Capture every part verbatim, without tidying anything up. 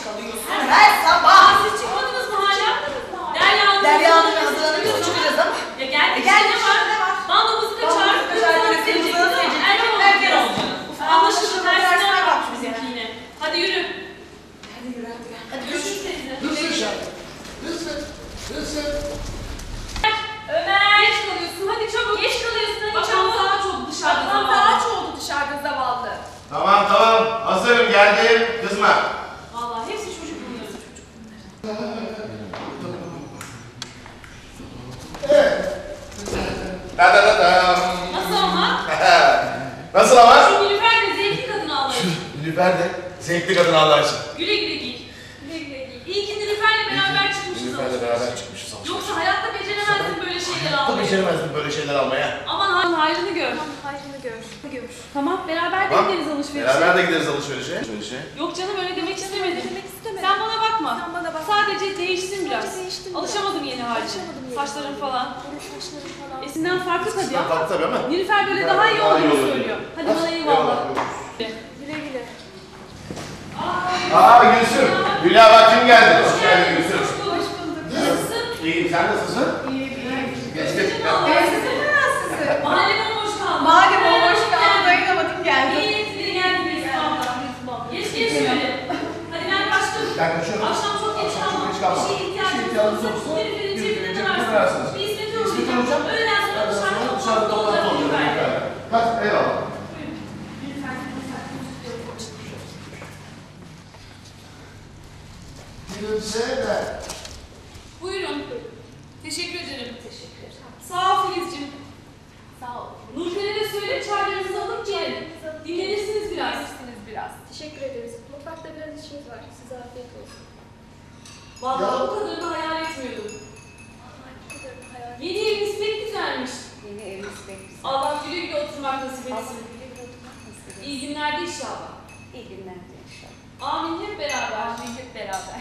kalıyorsun her sabah. Siz çıkmadınız mı hala? Derya'nın Derya'nın hazırlanıp çıkacağız ama. Ya gel E gel ne var? ne var? Bando müzik çağırıp Kaçar böyle seni hızlı erken erken olacak. olacak. Anlaşıldı. Tersine bak bak bize. yine. Hadi yürü. Hadi yürü hadi gel. Hadi görüşürüz teyze. Hızlı. Hızlı. Hızlı. Ömer. Geç kalıyorsun. Hadi çabuk. Geç kalıyorsun. Hadi Bak çabuk. daha çok dışarıda zavallı. Daha çok oldu dışarıda zavallı. Tamam tamam. Hazırım geldim. Kızma. Vallahi hepsi çocuk bunları. Çocuk bunları. Evet. Da da da da. Nasıl ama? Nasıl ama? Şu Nilüfer de zevkli kadın Allah için. Nilüfer de zevkli kadın Allah için. Güle güle giy. Güle güle giy. İyi ki Nilüfer'le beraber çıkmışız. Nilüfer'le alışverişe. beraber çıkmışız alışverişe. Yoksa hayatta beceremezdin böyle şeyler Tabii almayı. beceremezdim böyle şeyler almaya. Aman Harun hayrını gör. Tamam hayrını gör. Gör. Tamam beraber de Tamam. gideriz alışverişe. Beraber de gideriz alışverişe. Alışverişe. Yok canım öyle demek istemedim. Demek istemedim. Sen bana bakma. Sen bana bakma. Sadece değişsin biraz. Sadece değiştim biraz. Alışamadım yeni haline. Alışamadım yeni Saçların haline. falan. Böyle saçların falan. Esinden farklı tabii Sizden ama. farklı tabii ama. Nilüfer böyle Nilüfer daha iyi daha iyi olduğunu olur. söylüyor. Hadi Nasıl? bana eyvallah. Güle güle. Aa Gülsüm. Hülya bak kim geldi? Hoş geldin Gülsüm. Hoş bulduk. Nasılsın? İyiyim sen nasılsın? İyi iyi. Geç geç. Gezdirmez sizi. Mahalle bomboş kaldı. Madem o hoş kaldı dayanamadım geldim. İyi ettileri geldi İstanbul'da. Geç geç şöyle. Hadi ben kaçtım. Ben kaçıyorum. Akşam çok geç Akşam çok kalma. geç kalma. Bir şeye Bir şeye ihtiyacınız ihtiyacınız olursa olursa Nilüfer'in Nilüfer'in cebine cebine ararsınız. ararsınız. Bir İsmet'i İsmet'i uğrayacağım. uğrayacağım. Öğleden sonra dışarıda Dışarıda toplantı toplantı olacak oluyor. Nilüfer'le. Hadi eyvallah. Gülümse de. Buyurun. Teşekkür ederim. Teşekkür ederim. Sağ ol Filizciğim. Sağ ol. Nurfer'e de söyle çaylarınızı alıp gelin. Dinlenirsiniz biraz. Dinlenirsiniz biraz. Teşekkür ederiz. Mutfakta biraz işimiz var. Size afiyet olsun. Vallahi Ya. bu kadarını hayal etmiyordum. Bu kadar hayal. Yeni eviniz pek güzelmiş. Yeni evimiz pek güzel. Allah güle güle oturmak nasip etsin. Allah güle güle oturmak nasip etsin. İyi günlerde inşallah. İyi günler inşallah. Amin hep beraber. Amin hep beraber.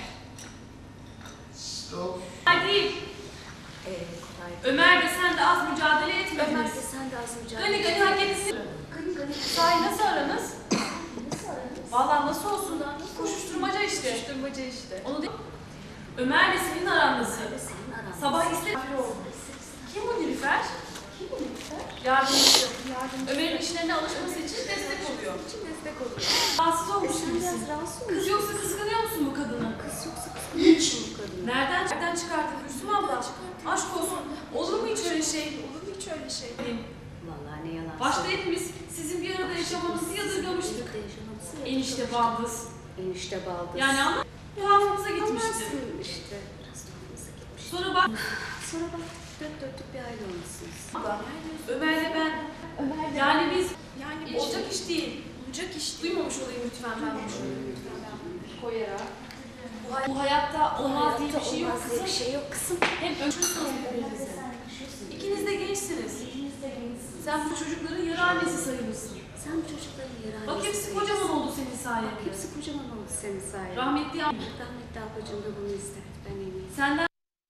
Stop. Hadi. Evet, kolay. Ömer de sen de az mücadele Ömer etmediniz. de sen de az mücadele Gani gani hak etsin. Gani gani. Sahi nasıl aranız? Nasıl aranız? Vallahi nasıl olsun? Nasıl Koşuşturmaca işte. Koşturmaca işte. Onu değil. Ömer'le senin aran nasıl? Öyle senin aran. Sabah istedi oldu. Kim bu Nilüfer? Kim bu Nilüfer? Yardımcı. Yardımcı. Ömer'in işlerine alışması için destek oluyor. için destek oluyor. Rahatsız E olmuş sen gibisin. biraz rahatsız Kız olmuşsun. yoksa kıskanıyor musun bu kadını? Kız yoksa kıskanıyor musun bu kadını? Nereden, nereden çıkarttın Gülsüm abla? Aşk olsun. Olur mu hiç öyle şey? Olur mu hiç öyle şey? Vallahi ne yalan. Başta hepimiz sizin bir arada yaşamanızı yadırgamıştık. Enişte baldız. Enişte baldız. Yani ama tuhafımıza gitmişti. Anlarsın işte. Biraz tuhafımıza gitmişti. Sonra bak Sonra bak dört dörtlük bir aile olmuşsunuz. Ömer'le ben Ömer'le yani biz yani olacak iş değil. olacak iş değil. Duymamış olayım lütfen ben bunu. Lütfen ben bunu koyarak. Bu, hay- bu hayatta olmaz diye bir şey yok Olmaz diye kızım. bir şey yok kızım. Hem ölçürsünüz birbirinizi. İkiniz de gençsiniz. İkiniz de gençsiniz. Sen bu çocukların yarı annesi sayılırsın. Sen bu çocukların yararlı. Bak hepsi kocaman oldu senin sayende. Hepsi kocaman oldu senin sayende. Rahmetli ab- Rahmetli ablacığım da bunu ister. Ben eminim. senden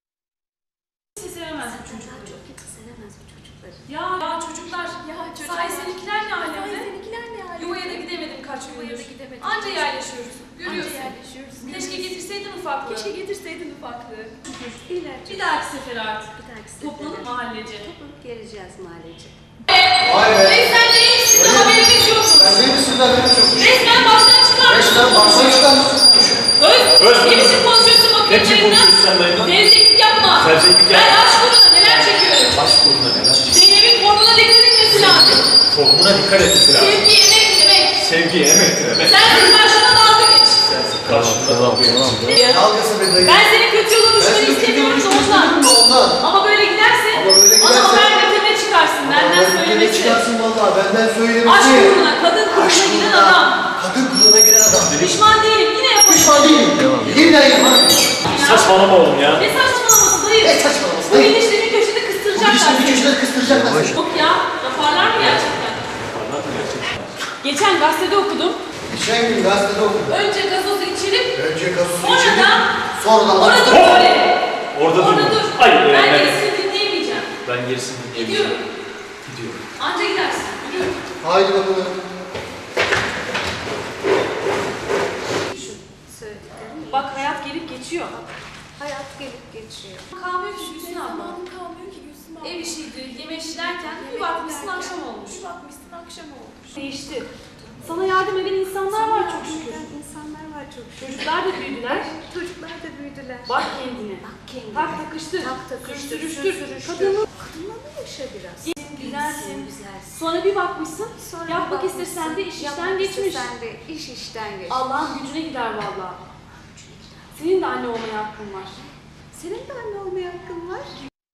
kimse sevemez bu Daha çocukları. çok kimse sevemez bu çocukları. Ya, ya çocuklar. Ya Sahi seninkiler ne alemde? seninkiler ne alemde? Yuvaya da gidemedim kaç Yuvaya da gündür. gidemedim. Anca yerleşiyoruz. Görüyorsun. Anca yerleşiyoruz. Keşke getirseydin ufaklığı. Keşke getirseydin ufaklığı. İyiler. Bir dahaki sefer artık. Bir dahaki sefere. Toplanıp mahallece. Toplanıp geleceğiz mahallece. Vay be. Hey sen neymişsin de haberimiz yok. Sen değil misin lan? Resmen baştan çıkarmışsın. Resmen baştan çıkarmışsın. Öz, Öz. ne biçim konuşuyorsun bakayım Ne biçim dayımla? konuşuyorsun sen dayımla? Sevzeklik yapma. Sevzeklik Ben yapma. aşk uğruna neler çekiyorum. Baş kuruna neler? Zeynep'in formuna dikkat etmesi lazım. Formuna dikkat etmesi lazım. Sevgi, emek, emek. Sevgi, emektir, emek. Sen de karşına dalga geç. Sensin karşında dalga geçin. Dalgası be dayı. Ben senin kötü yolunu düşmeni istemiyorum da ondan. ondan. Ama böyle giderse, Ama böyle ana giderse- haber götüne çıkarsın. Benden Ne söylemesi. çıkarsın valla benden söylemesi. Aşk uğruna, kadın Aşk kılığına giden uğruna, adam. Kadın kılığına giren adam. Pişman değilim, yine yaparım. Pişman değilim. Yeniden yapar. Saçmalama oğlum ya. Ne saçmalaması dayı? Ne saçmalaması Bu dayı? eniştemin köşede Bu kıstıracaklar. işte bir köşede kıstıracaklar. Yok ya, yaparlar mı gerçekten? Anlat gerçekten. Geçen gazetede okudum. Geçen gün gazetede okudum. Önce gazozu içilip, Önce gazozu sonra içelim. da Sonra da orada dur Hop! böyle. Orada Orada durma. dur. Hayır, Ben evet. gerisini dinleyemeyeceğim. Ben gerisini dinleyemeyeceğim. Gidiyorum. Gidiyorum. Anca gidersin. Yürü. Haydi bakalım. Şu söylediklerim geçiyor. Hayat gelip geçiyor. Kalmıyor ki Gülsün abla. Zamanım kalmıyor ki Gülsüm abla. Ev işiydi, yeme işi derken bir bakmışsın akşam olmuş. Bir bakmışsın akşam olmuş. Değişti. Sana yardım eden insanlar var çok şükür. İnsanlar var çok şükür. Çocuklar da büyüdüler. Çocuklar da büyüdüler. Bak kendine. Bak kendine. Tak takıştır. Tak takıştır. Sürüştür. Sürüştür. Kadını Kadınla mı yaşa biraz? güzelsin. Güzelsin. Sonra bir bakmışsın. Sonra yapmak bir istesen de iş bakmışsın, işten yapmak geçmiş. istesen de iş işten geçmiş. Allah'ın gücüne gider vallahi. Senin de anne olmaya hakkın var. Senin de anne olmaya hakkın var.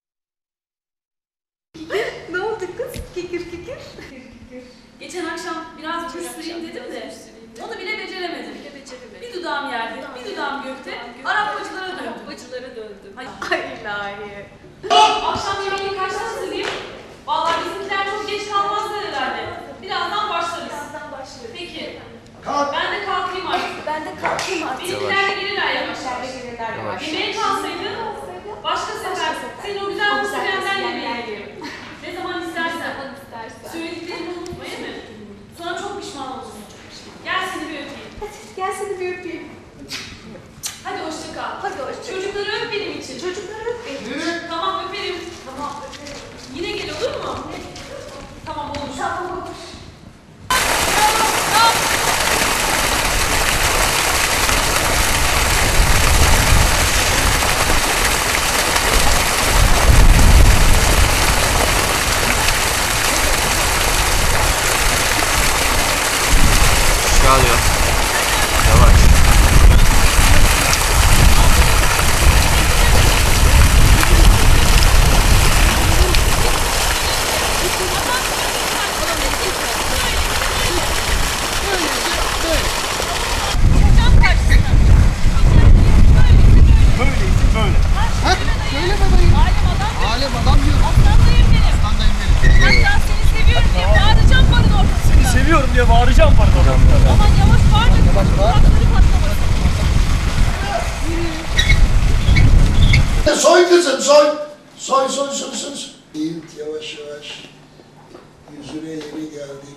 Ne oldu kız? Kikir kikir. Geçen akşam biraz bir süreyim dedim de onu bile beceremedim. Bir dudağım yerde, bir dudağım gökte. Arap bacılara döndüm. Bacılara döndüm. Ay. Ay ilahi. Akşam yemeğini kaçta hazırlayayım? Vallahi bizimkiler çok geç kalmazlar herhalde. Birazdan başlarız. Birazdan başlıyoruz. Peki. Kalk. Ben de kalkayım artık. Ben de kalkayım artık. Bizimkiler de gelirler yavaş yavaş. gelirler Yavaş. Yemeğe kalsaydı başka sefer senin o güzel muslukenden yemeği. Ne zaman istersen. Söylediklerimi unutma değil mi? Sonra çok pişman olursun. Gel seni bir öpeyim. Gel seni bir öpeyim. Hadi hoşça kal. Hadi hoşça kal. Çocukları öp benim için. Çocukları öp beni. Yürü. Tamam öperim. Tamam öperim. Yine gel olur mu? Tamam olur. Tamam olur. Çalıyor. Yavaş. Alem adam diyor. Aslandayım benim. Geliyor. Seni seviyorum diye bağıracağım pardon. Soy kızım soy. Soy soy soy soy. Eğilt yavaş yavaş. Yüzüne yeni geldik.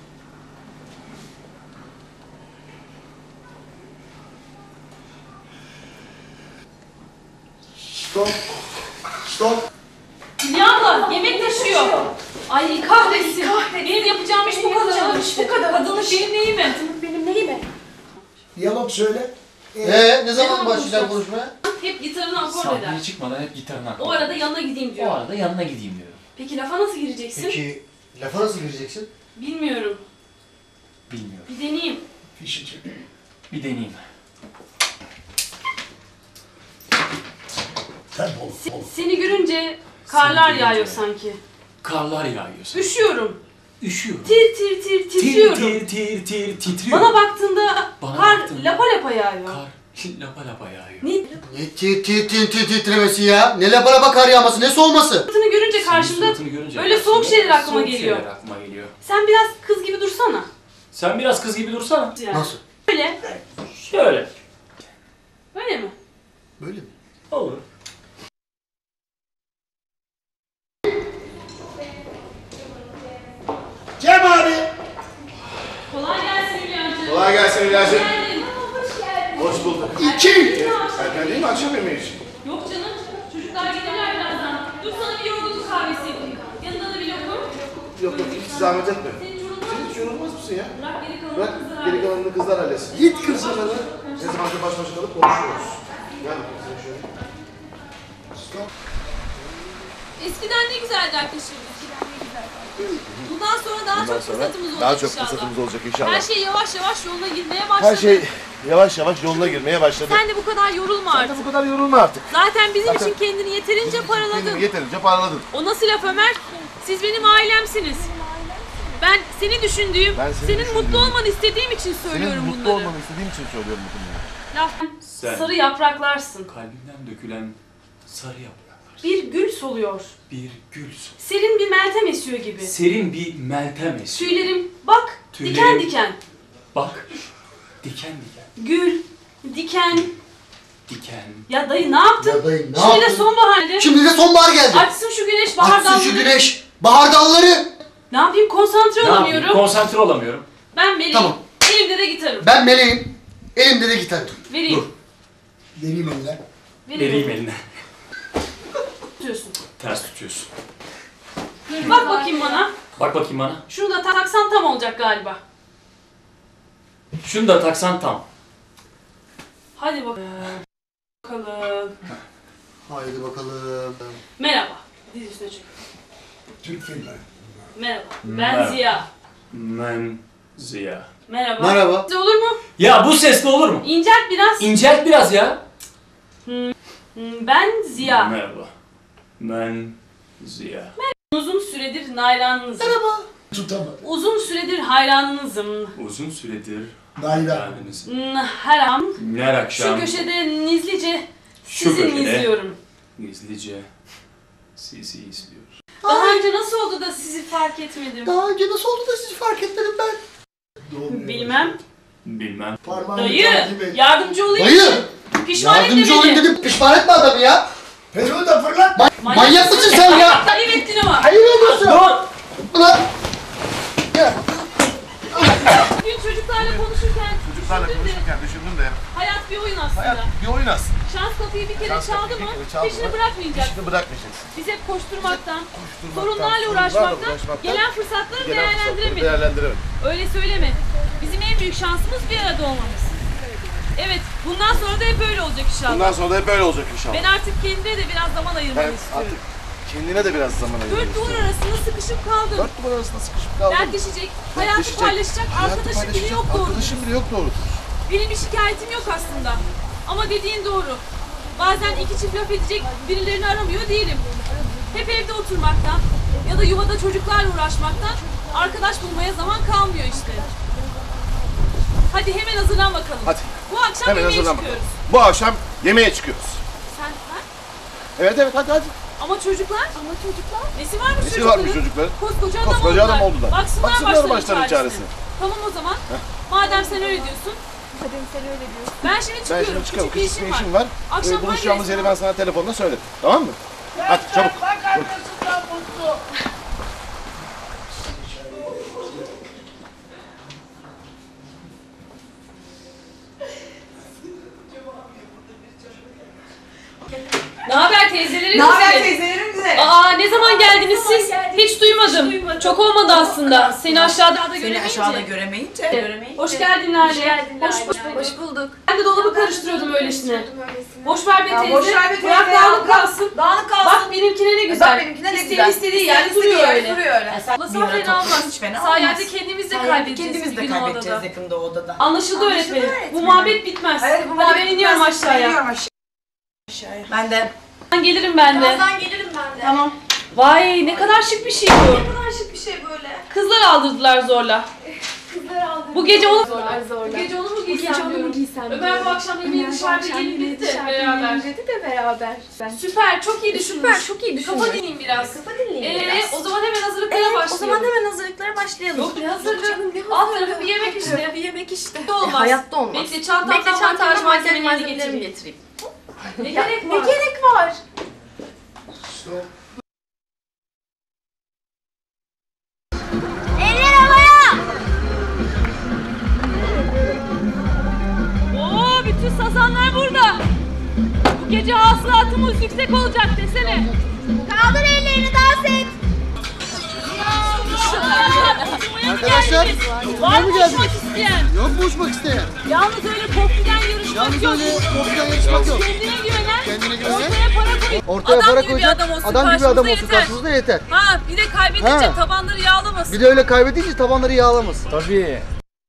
Stop. Stop. Hülya abla yemek taşıyor. Ay kahretsin. Benim yapacağım iş bu kadar. İş bu kadar. Kadınlık benim neyime? Benim neyime? Diyalog söyle. Ee, ne zaman başlayacak konuşmaya? Hep gitarını akord eder. Sahneye çıkmadan hep gitarını akor. O arada yanına gideyim O diyor. arada yanına gideyim diyor. Peki lafa nasıl gireceksin? Peki lafa nasıl gireceksin? Bilmiyorum. Bilmiyorum. Bir deneyeyim. Fişi çek. Bir deneyeyim. Sen ol. ol. Seni görünce karlar Seni yağıyor görünce. sanki. Karlar yağıyor sana. Üşüyorum. Üşüyorum. Tir tir tir titriyorum. Tir tir tir titriyor. Bana baktığında Bana kar baktığında lapa lapa yağıyor. Kar lapa lapa yağıyor. Ne? Ne tir tir tir tir titremesi ya? Ne labara bakar yağması, ne soğuması? Suratını görünce Senin karşımda suratını görünce öyle karşımda soğuk şeyler aklıma soğuk geliyor. şeyler aklıma geliyor. Sen biraz kız gibi dursana. Sen biraz kız gibi dursana. Yani. Nasıl? Böyle. Şöyle. Öyle mi? Böyle mi? Olur. Cem abi! Kolay gelsin Hülya'cığım. Kolay gelsin Hülya'cığım. Geldin. Hoş geldin. Hoş bulduk. İki! Erken değil mi akşam yemeği için? Yok canım. Çocuklar gelirler birazdan. Dur sana bir yorgunluk kahvesi yapayım. Yanında da bir lokum. Yok yok hiç zahmet etme. Senin yorulmaz Sen hiç yorulmaz mısın ya? Bırak geri kalanı Bırak kızlar. geri kalanını kızlar halletsin. Git kızlarını. Ne zaman ki baş başa kalıp konuşuyoruz. Gel bakayım sen şöyle. Stop. Eskiden ne güzeldi arkadaşım. Bundan sonra daha çok fırsatımız olacak Daha çok inşallah. fırsatımız olacak Her inşallah. şey yavaş yavaş yoluna girmeye başladı. Her şey yavaş yavaş yoluna girmeye başladı. Sen de bu kadar yorulma Sen artık. de bu kadar yorulma artık. Zaten bizim Zaten- için kendini yeterince paraladın. Kendini yeterince paraladın. O nasıl laf Ömer? Siz benim ailemsiniz. Ben seni düşündüğüm, Ben seni senin düşündüğüm- mutlu olmanı istediğim için söylüyorum Senin mutlu bunları. olmanı istediğim için söylüyorum bütün bunları. Laf. Sen Sarı yapraklarsın. kalbinden dökülen sarı yapraklar. Bir gül soluyor. Bir gülsün. Serin bir meltem esiyor gibi. Serin bir meltem esiyor. Tüylerim bak Tüylerim- diken diken. Bak. Diken diken. Gül, diken. Diken. Ya dayı ne yaptın? Ya dayı ne Şimdi de yaptın? sonbahardı. Şimdi de sonbahar geldi. Açsın şu güneş bahar Aksın şu dalları. güneş. Bahar dalları. Ne yapayım konsantre Ne yapayım? olamıyorum. Konsantre olamıyorum. Ben meleğim. Tamam. Elimde de gitarım. Ben meleğim. Elimde de gitar. Vereyim. Dur. Vereyim eline. Vereyim eline. Tutuyorsun. Ters tutuyorsun. Bak bakayım bana. Bak bakayım bana. Şunu da taksan tam olacak galiba. Şunu da taksan tam. Hadi bak- bakalım. Haydi bakalım. Merhaba. Diz üstüne çök. Türk filmi. Merhaba. Ben Merhaba. Ziya. Ben Ziya. Merhaba. Merhaba. Size olur mu? Ya bu sesle olur mu? İncelt biraz. İncelt biraz ya. Hmm, Ben Ziya. Merhaba. Ben Ziya. Uzun süredir hayranınızım. Merhaba. Tutamadım. Uzun süredir hayranınızım. Uzun süredir Nayla. geldiniz. Hmm, Her an Her akşam şu köşede nizlice şu sizi köşede izliyorum. gizlice sizi izliyor. Daha önce nasıl oldu da sizi fark etmedim? Daha önce nasıl oldu da sizi fark etmedim ben? Bilmem. Bilmem. Parmağını Dayı, takip et. yardımcı olayım. Dayı! Pişman Yardımcı etme olayım beni. dedim, pişman etme adamı ya! Peruğu da fırlat. Ma- manyak mısın sen ya? Ayıp ettin ama. Hayır ediyorsun! Ulan! Ya! Bugün çocuklarla konuşurken Çocuklarla düşündüm de konuşurken düşündüm de hayat bir oyun aslında. hayat bir oyun aslında. Şans kapıyı bir kere Şans çaldı kapıyı mı bir kere çaldı peşini mı, bırakmayacaksın. Peşini bırakmayacaksın. Biz hep koşturmaktan, Koşturmaktan, sorunlarla sorunlarla uğraşmaktan, uğraşmaktan, gelen fırsatları Gelen fırsatları değerlendiremedik. değerlendiremedik. Öyle söyleme. Bizim en büyük şansımız bir arada olmamız. Evet, bundan sonra da hep öyle olacak inşallah. Bundan sonra da hep böyle olacak inşallah. Ben artık kendine de biraz zaman ayırmanı Ben istiyorum. artık kendine de biraz zaman ayırmak Dört duvar istiyorum. arasında sıkışıp kaldım. Dört duvar arasında sıkışıp kaldım. Dertleşecek, hayatı Dertleşecek, paylaşacak hayatı arkadaşım bile paylaşacak yok doğru. Arkadaşım bile yok doğru. Benim bir şikayetim yok aslında. Ama dediğin doğru. Bazen iki çift laf edecek birilerini aramıyor değilim. Hep evde oturmaktan ya da yuvada çocuklarla uğraşmaktan arkadaş bulmaya zaman kalmıyor işte. Hadi hemen hazırlan bakalım. Hadi. Bu akşam Hemen yemeğe hazırlan çıkıyoruz. bakalım. Bu akşam yemeğe çıkıyoruz. Sen, ha? Evet evet hadi hadi. Ama çocuklar? Ama çocuklar? Nesi varmış Nesi çocukların? varmış çocukların? Koskoca adam Koskoca oldular. adam oldular. Baksınlar, Baksınlar başlarının başlarının çaresine. çaresine. Tamam o zaman. Madem sen öyle diyorsun. Madem sen öyle diyorsun. Ben şimdi Ben çıkıyorum. şimdi çıkalım. Küçük bir Küçük işim bir işim var. var. Akşam Ee, buluşacağımız hangi yeri ben sana telefonla söylerim. Tamam mı? Hadi çabuk. Ne haber teyzelerim? Ne haber güzeli? teyzelerim güzel? Aa ne zaman geldiniz siz? Hiç duymadım. Çok olmadı aslında. Seni aşağıda Seni göremeyince. aşağıda göremeyince. göremeyince. Hoş geldin Lale. Hoş geldin Lale. Hoş, hoş, Hoş bulduk. Ben de dolabı karıştırıyordum öylesine. Boş ver be Ya teyze. boş ver be teyze Bırak ya. dağınık kalsın. Dağınık kalsın. Bak benimkine ne güzel. Bak benimkine ne İsteğin güzel. istediği yerde İstediği duruyor yerde öyle. duruyor öyle. Aslında Bir fena yarat olmaz. hiç fena Sayende olmaz. kendimiz de Sayende kaybedeceğiz kendimiz bir de gün o kaybedeceğiz odada. yakında o odada. Anlaşıldı Anlaşıldı öğretmenim. Bu öğretmenim. muhabbet bitmez. Evet, bu Hadi muhabbet ben iniyorum bitmez. Ben aşağıya. iniyorum aşağıya. Ben de. Ben gelirim ben de. Birazdan gelirim ben de. Tamam. Vay ne kadar şık bir şey bu. Ne kadar şık bir şey böyle. Kızlar aldırdılar zorla. Kızlar aldı. Bu gece onu Zorlar zorla. Bu gece onu mu Bu giysem gece onu mu diyorum. giysem Ömer diyorum. bu akşam yemeği Ömer bu dışarıda akşam gelin yemeği dedi de dışarıda beraber. yiyelim dedi de beraber. Ben. Süper çok iyi düşünmüş. Süper çok iyi düşünmüş. Kafa dinleyin biraz. Kafa dinleyin Ee, biraz. o zaman hemen hazırlıklara Evet, başlayalım. o zaman hemen hazırlıklara başlayalım. Yok ne hazırlığı? canım, ne Alt hazırlığı? tarafı bir yemek Alt işte. tarafı bir yemek işte. Olmaz. Hayatta olmaz. Bekle çantamdan Bekle montaj çantamdan malzemelerini malzemelerimi getireyim. getireyim. Ne Ya, gerek ne var? gerek var? Stop. Oo bütün sazanlar burada. Bu gece hasılatımız yüksek olacak desene. Kaldır ellerini dans et. Arkadaşlar, Var mı mı geldiniz? uçmak isteyen? Yok mu uçmak isteyen? Yalnız öyle kopiden yarışmak Yalnız yok. öyle korkudan yarışmak yok. Kendine güvenen, Kendine güvenen, ortaya para koy. ortaya Adam para gibi bir koyacak, adam olsun adam gibi bir adam karşımıza olsun yeter. karşımızda yeter. Ha bir de kaybedince Ha. tabanları yağlamasın. Bir de öyle kaybedince tabanları yağlamasın. Tabii.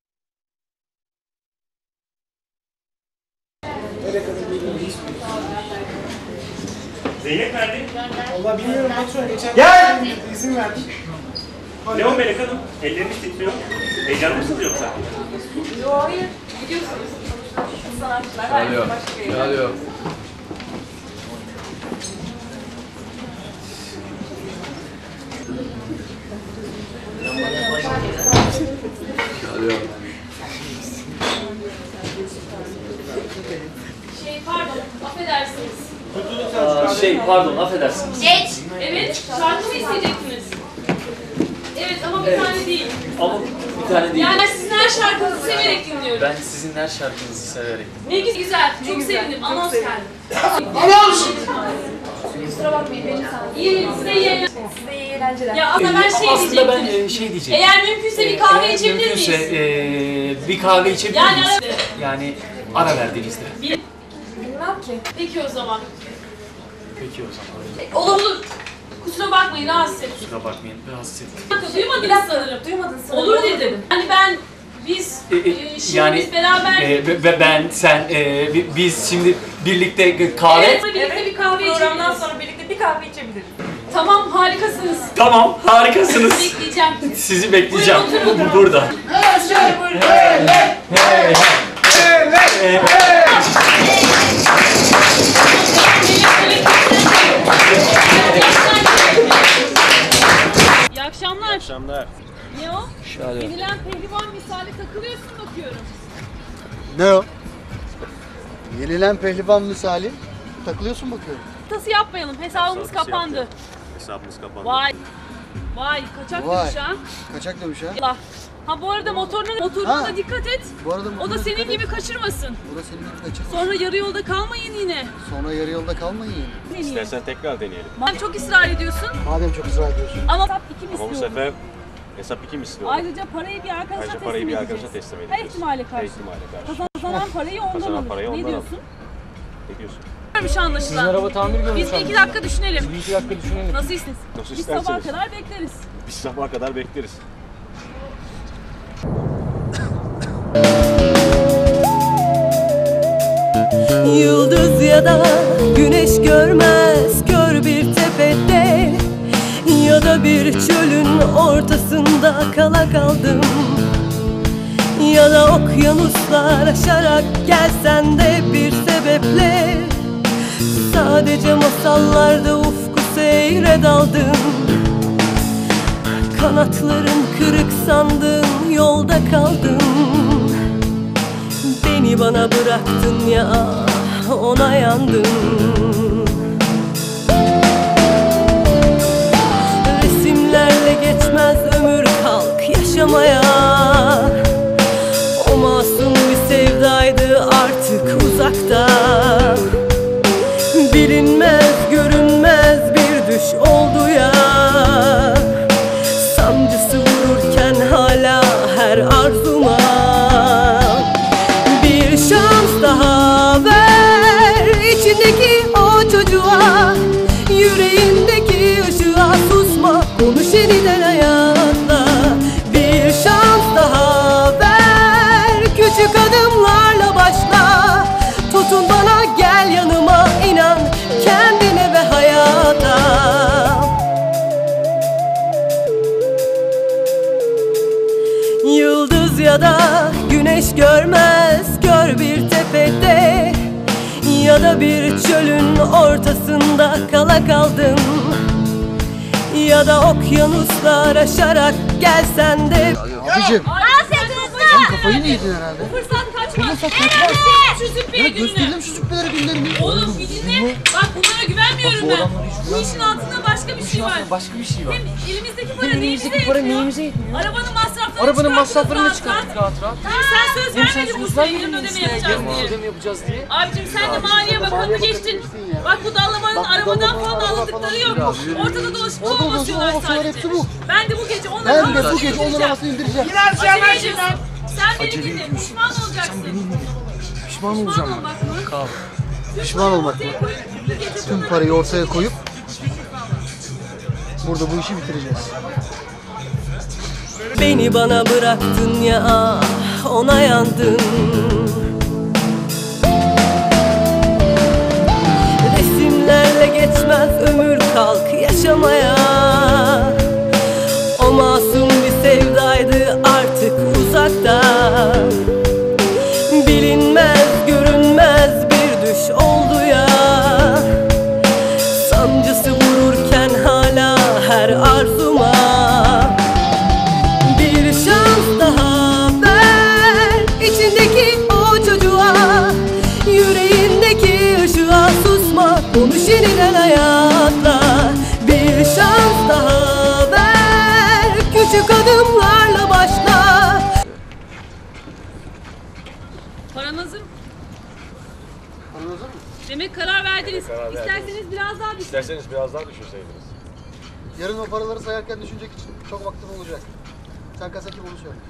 Zeynep nerede? Valla bilmiyorum patron geçen Gel! izin verdi. Ne o Melek Hanım? Elleriniz titriyor. Heyecanlı mısınız yoksa? Çalıyor. Çalıyor. Çalıyor. Şey pardon, affedersiniz. Aa, şey pardon affedersiniz. Geç. Evet, şarkı mı isteyecektiniz? Evet ama bir Evet. tane değil. Ama bir tane değil. Yani siz her şarkınızı severek dinliyorum. Ben sizin her şarkınızı severek. Ne güzel, çok sevindim. Anons geldi. Anons! Kusura bakmayın benim sanırım. İyi, size iyi eğlenceler. Size iyi eğlenceler. Ya aslında ben şey Aslında ben diyecektim. e, şey diyecektim. Eğer mümkünse bir kahve Eğer içebilir miyiz? mümkünse e, bir kahve içebilir Yani miyiz? ara- Yani ara verdiğinizde. Bir- Bilmem ki. Peki o zaman. Peki o zaman. Olur olur. Kusura bakmayın, rahatsız ettim. Kusura bakmayın, rahatsız ettim. Duymadınız sanırım. Duymadın sanırım. Olur dedim. Hani ben, biz, E, e, e, şimdi yani biz beraber... e, ve- ve ben, sen, e, bi- biz şimdi birlikte kahve... Evet, birlikte bir kahve Programdan içebiliriz. sonra birlikte bir kahve içebiliriz. Tamam, harikasınız. Tamam, harikasınız. Bekleyeceğim. Sizi bekleyeceğim. Buyurun, oturun. Bu- Burada. Hey, hey, İyi akşamlar. Akşamlar. Ne o? Şale. Yenilen pehlivan misali takılıyorsun bakıyorum. Ne o? Yenilen pehlivan misali. Takılıyorsun bakıyorum. Tası yapmayalım. Hesabımız Hesabımız kapandı. yaptı. Hesabımız kapandı. Vay. Vay kaçak Vay. demiş ha. Kaçak demiş ha. Allah. Ha bu arada motoruna, motoruna Ha. da dikkat et. Bu arada O da motoruna senin dikkat gibi et. kaçırmasın. O da senin gibi kaçırma. Sonra yarı yolda kalmayın yine. Sonra yarı yolda kalmayın yine. Deneyim. İstersen tekrar deneyelim. Madem çok ısrar ediyorsun Madem çok ısrar ediyorsun. ama hesap iki mi Ama bu istiyorum? sefer hesap iki misli oldu. Ayrıca parayı bir arkadaşa Ayrıca teslim parayı bir edeceğiz. arkadaşa teslim Her edeceğiz. ihtimale Her karşı. ihtimale karşı. Kazanan parayı ondan Kazanan alır. parayı Ne ondan diyorsun? Ne diyorsun? Varmış anlaşılan. tamir görmüş. Biz bir iki dakika düşünelim. Bir iki dakika düşünelim. Nasıl istersin? Nasıl Biz sabaha isterseniz. kadar bekleriz. Biz sabaha kadar bekleriz. Yıldız ya da güneş görmez kör bir tepede, ya da bir çölün ortasında kala kaldım, ya da okyanuslar aşarak gelsen de bir sebeple sadece masallarda ufku seyre daldım. Kanatların kırık sandın, yolda kaldım. Beni bana bıraktın ya, ona yandım. Resimlerle geçmez ömür, kalk yaşamaya. O masum bir sevdaydı, artık uzakta. Bilinmez, görünmez bir düş oldu ya. Sancısı vururken hala her arzuma. Bir şans daha ver içindeki o çocuğa, yüreğindeki ışığa susma, konuş yeniden hayatla. Bir şans daha ver, küçük adımlarla başla. Tutun bana, gel yanıma, inan kendine ve hayata. Yıldız ya da güneş görmez kör bir tepede, ya da bir çölün ortasında kala kaldım, ya da okyanuslar aşarak gelsen de. Abicim Afiyet sen kafayı mı yedin herhalde? Fırsat kaçmaz. Fırsat kaçmaz. Şu züppeyi Ya gününe. gösterelim şu züppeleri günlerini. Oğlum bir dinle. Bak bunlara güvenmiyorum Bak, bu ben. adamlara hiç Bu işin altında başka bir şey var. Başka bir şey var. Hem elimizdeki para neyimize Elimizdeki para yetmiyor. neyimize yetmiyor? Arabanın masraflarını Arabanın çıkarttık masraflarını rahat çıkarttık rahat. rahat rahat. Hem sen söz Hem sen vermedin bu sözler sene yarın verdin ödeme işte, yapacağız yarın diye. ödeme yapacağız diye. Abicim sen de Maliye Bakanı'nı geçtin. Bak bu dallamanın Bak bu arabadan dallamanın falan arabadan alındıkları falan yok. yok. Ortada dolaşıp Orada kova dolaşıp basıyorlar kova basıyorlar, sadece. hepsi bu. Ben de bu gece onların Ben de bu havasını gece onların indireceğim. havasını indireceğim. Acele ediyorsun. Sen beni dinle. Pişman olacaksın. Pişman Pişman olacağım. olmak mı? Pişman olmak mı? Tüm parayı ortaya koyup burada bu işi bitireceğiz. Beni bana bıraktın ya, ona yandım. Resimlerle geçmez ömür, kalk yaşamaya. O masum bir sevdaydı, artık uzakta. Bilinmez, görünmez bir düş oldu ya. Sancısı vururken hala her arzuma. Bir şans daha ver içindeki o çocuğa, yüreğindeki ışığa susma, konuş yeniden hayatla. Bir şans Demek karar verdiniz. Karar verdiniz. İsterseniz biraz daha düşünün. İsterseniz biraz daha düşünseydiniz. Yarın o paraları sayarken düşünecek için çok vaktim olacak. Sen kaseti bunu söyle.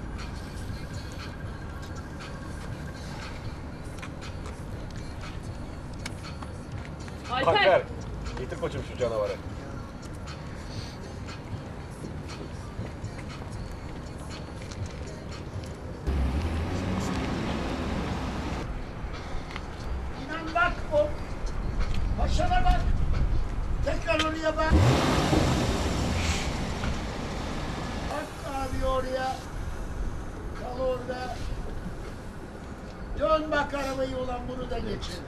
Alper. Alper, getir koçum şu canavarı. İnan bak o. Başına bak. Tekrar oraya bak. Bak abi oraya. Kal orada. Dön bak arabayı olan bunu da geçin.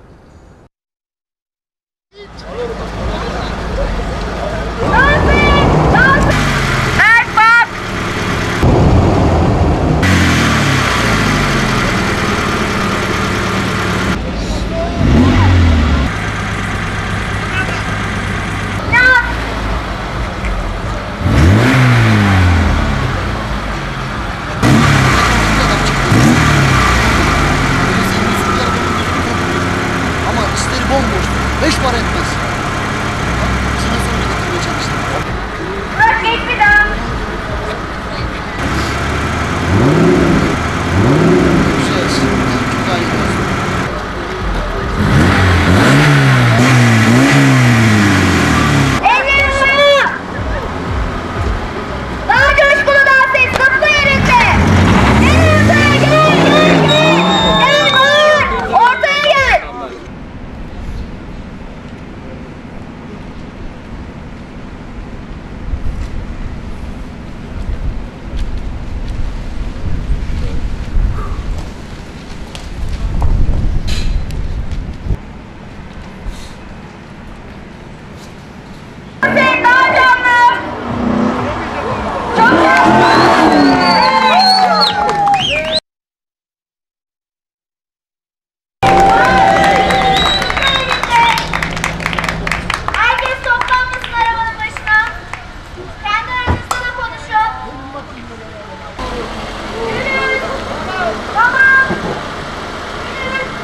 Ama işleri bomboş. Beş para etmez. Sana sonra getirmeye çalıştım. Bırak geç bir daha. Güzel. Çok daha iyi olsun. Ellerini havaya. Daha coşkulu dans et. Zıpla yerinde. Gel ortaya gel. Gel gel. Gel bağır. Ortaya gel. Sen daha canlı. Çok Herkes toplanmasın arabanın başına. Kendi aranızda da konuşun. Yürüyün. Tamam. Yürüyün.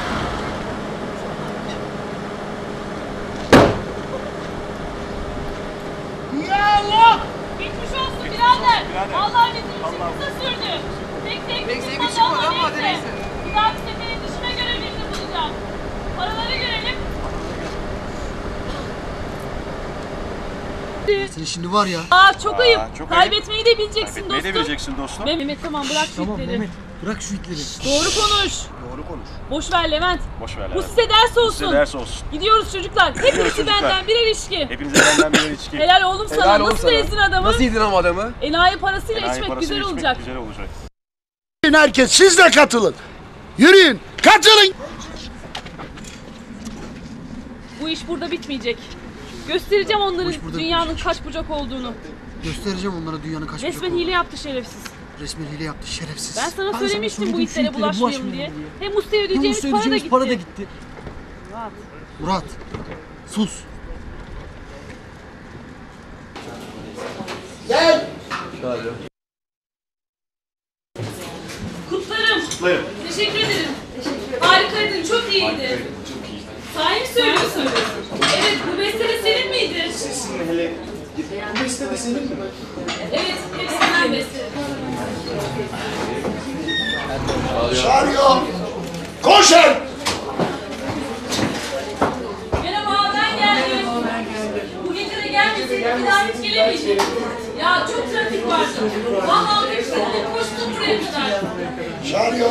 Ya Allah! Geçmiş olsun birader. Vallahi bizim için kısa sürdü. Tek tek bir çıkmadı ama neyse. Bir dahaki sefere dışına göre birini bulacağım. Paraları görelim. Sen şimdi var ya. Aa çok ayıp. çok ayıp. Kaybetmeyi de bileceksin Kaybetmeyi de dostum. bileceksin dostum. Mehmet tamam bırak şu Tamam itleri. Mehmet. Bırak şu itleri. Doğru konuş. Doğru konuş. Boş ver Levent. Boş ver Bu lan. size ders olsun. Size ders olsun. Gidiyoruz çocuklar. Hepinizi çocuklar. benden birer içki. Hepinize benden bir içki. Helal oğlum sana. Helal oğlum Nasıl sana. ezdin adamı? Nasıl yedin ama adamı? Enayi parasıyla Enayi içmek parasıyla güzel içmek olacak. Güzel olacak. Herkes siz de katılın. Yürüyün. Katılın. Bu iş burada bitmeyecek. Göstereceğim onların iş burada dünyanın bitmeyecek. kaç bucak olduğunu. Göstereceğim onlara dünyanın kaç bucak Resmen olduğunu. hile yaptı şerefsiz. Resmen hile yaptı şerefsiz. Ben sana sana söylemiştim bu söyledim, şu itlere itlere bulaşmayalım bulaşmayalım diye. diye. Hem Mustafa Hem ödeyeceğimiz Mustafa para da ödeyeceğimiz gitti. para da gitti. Rahat. Murat. Sus. Gel. Çağırıyor. Kutlarım. Kutlarım. Teşekkür ederim. Harikaydın, çok iyiydi. Çok iyi. Sahi mi söylüyorsun? Evet, bu beste de senin miydi? Sesin hele... Bu beste de senin mi? Evet, hepsinden beste. Çağırıyor. Koşun. Merhaba, ben geldim. Bu gece de gelmeseydim bir daha hiç gelemeyecek. Ya çok trafik vardı. Vallahi hepsini koştum buraya kadar. Çağırıyor.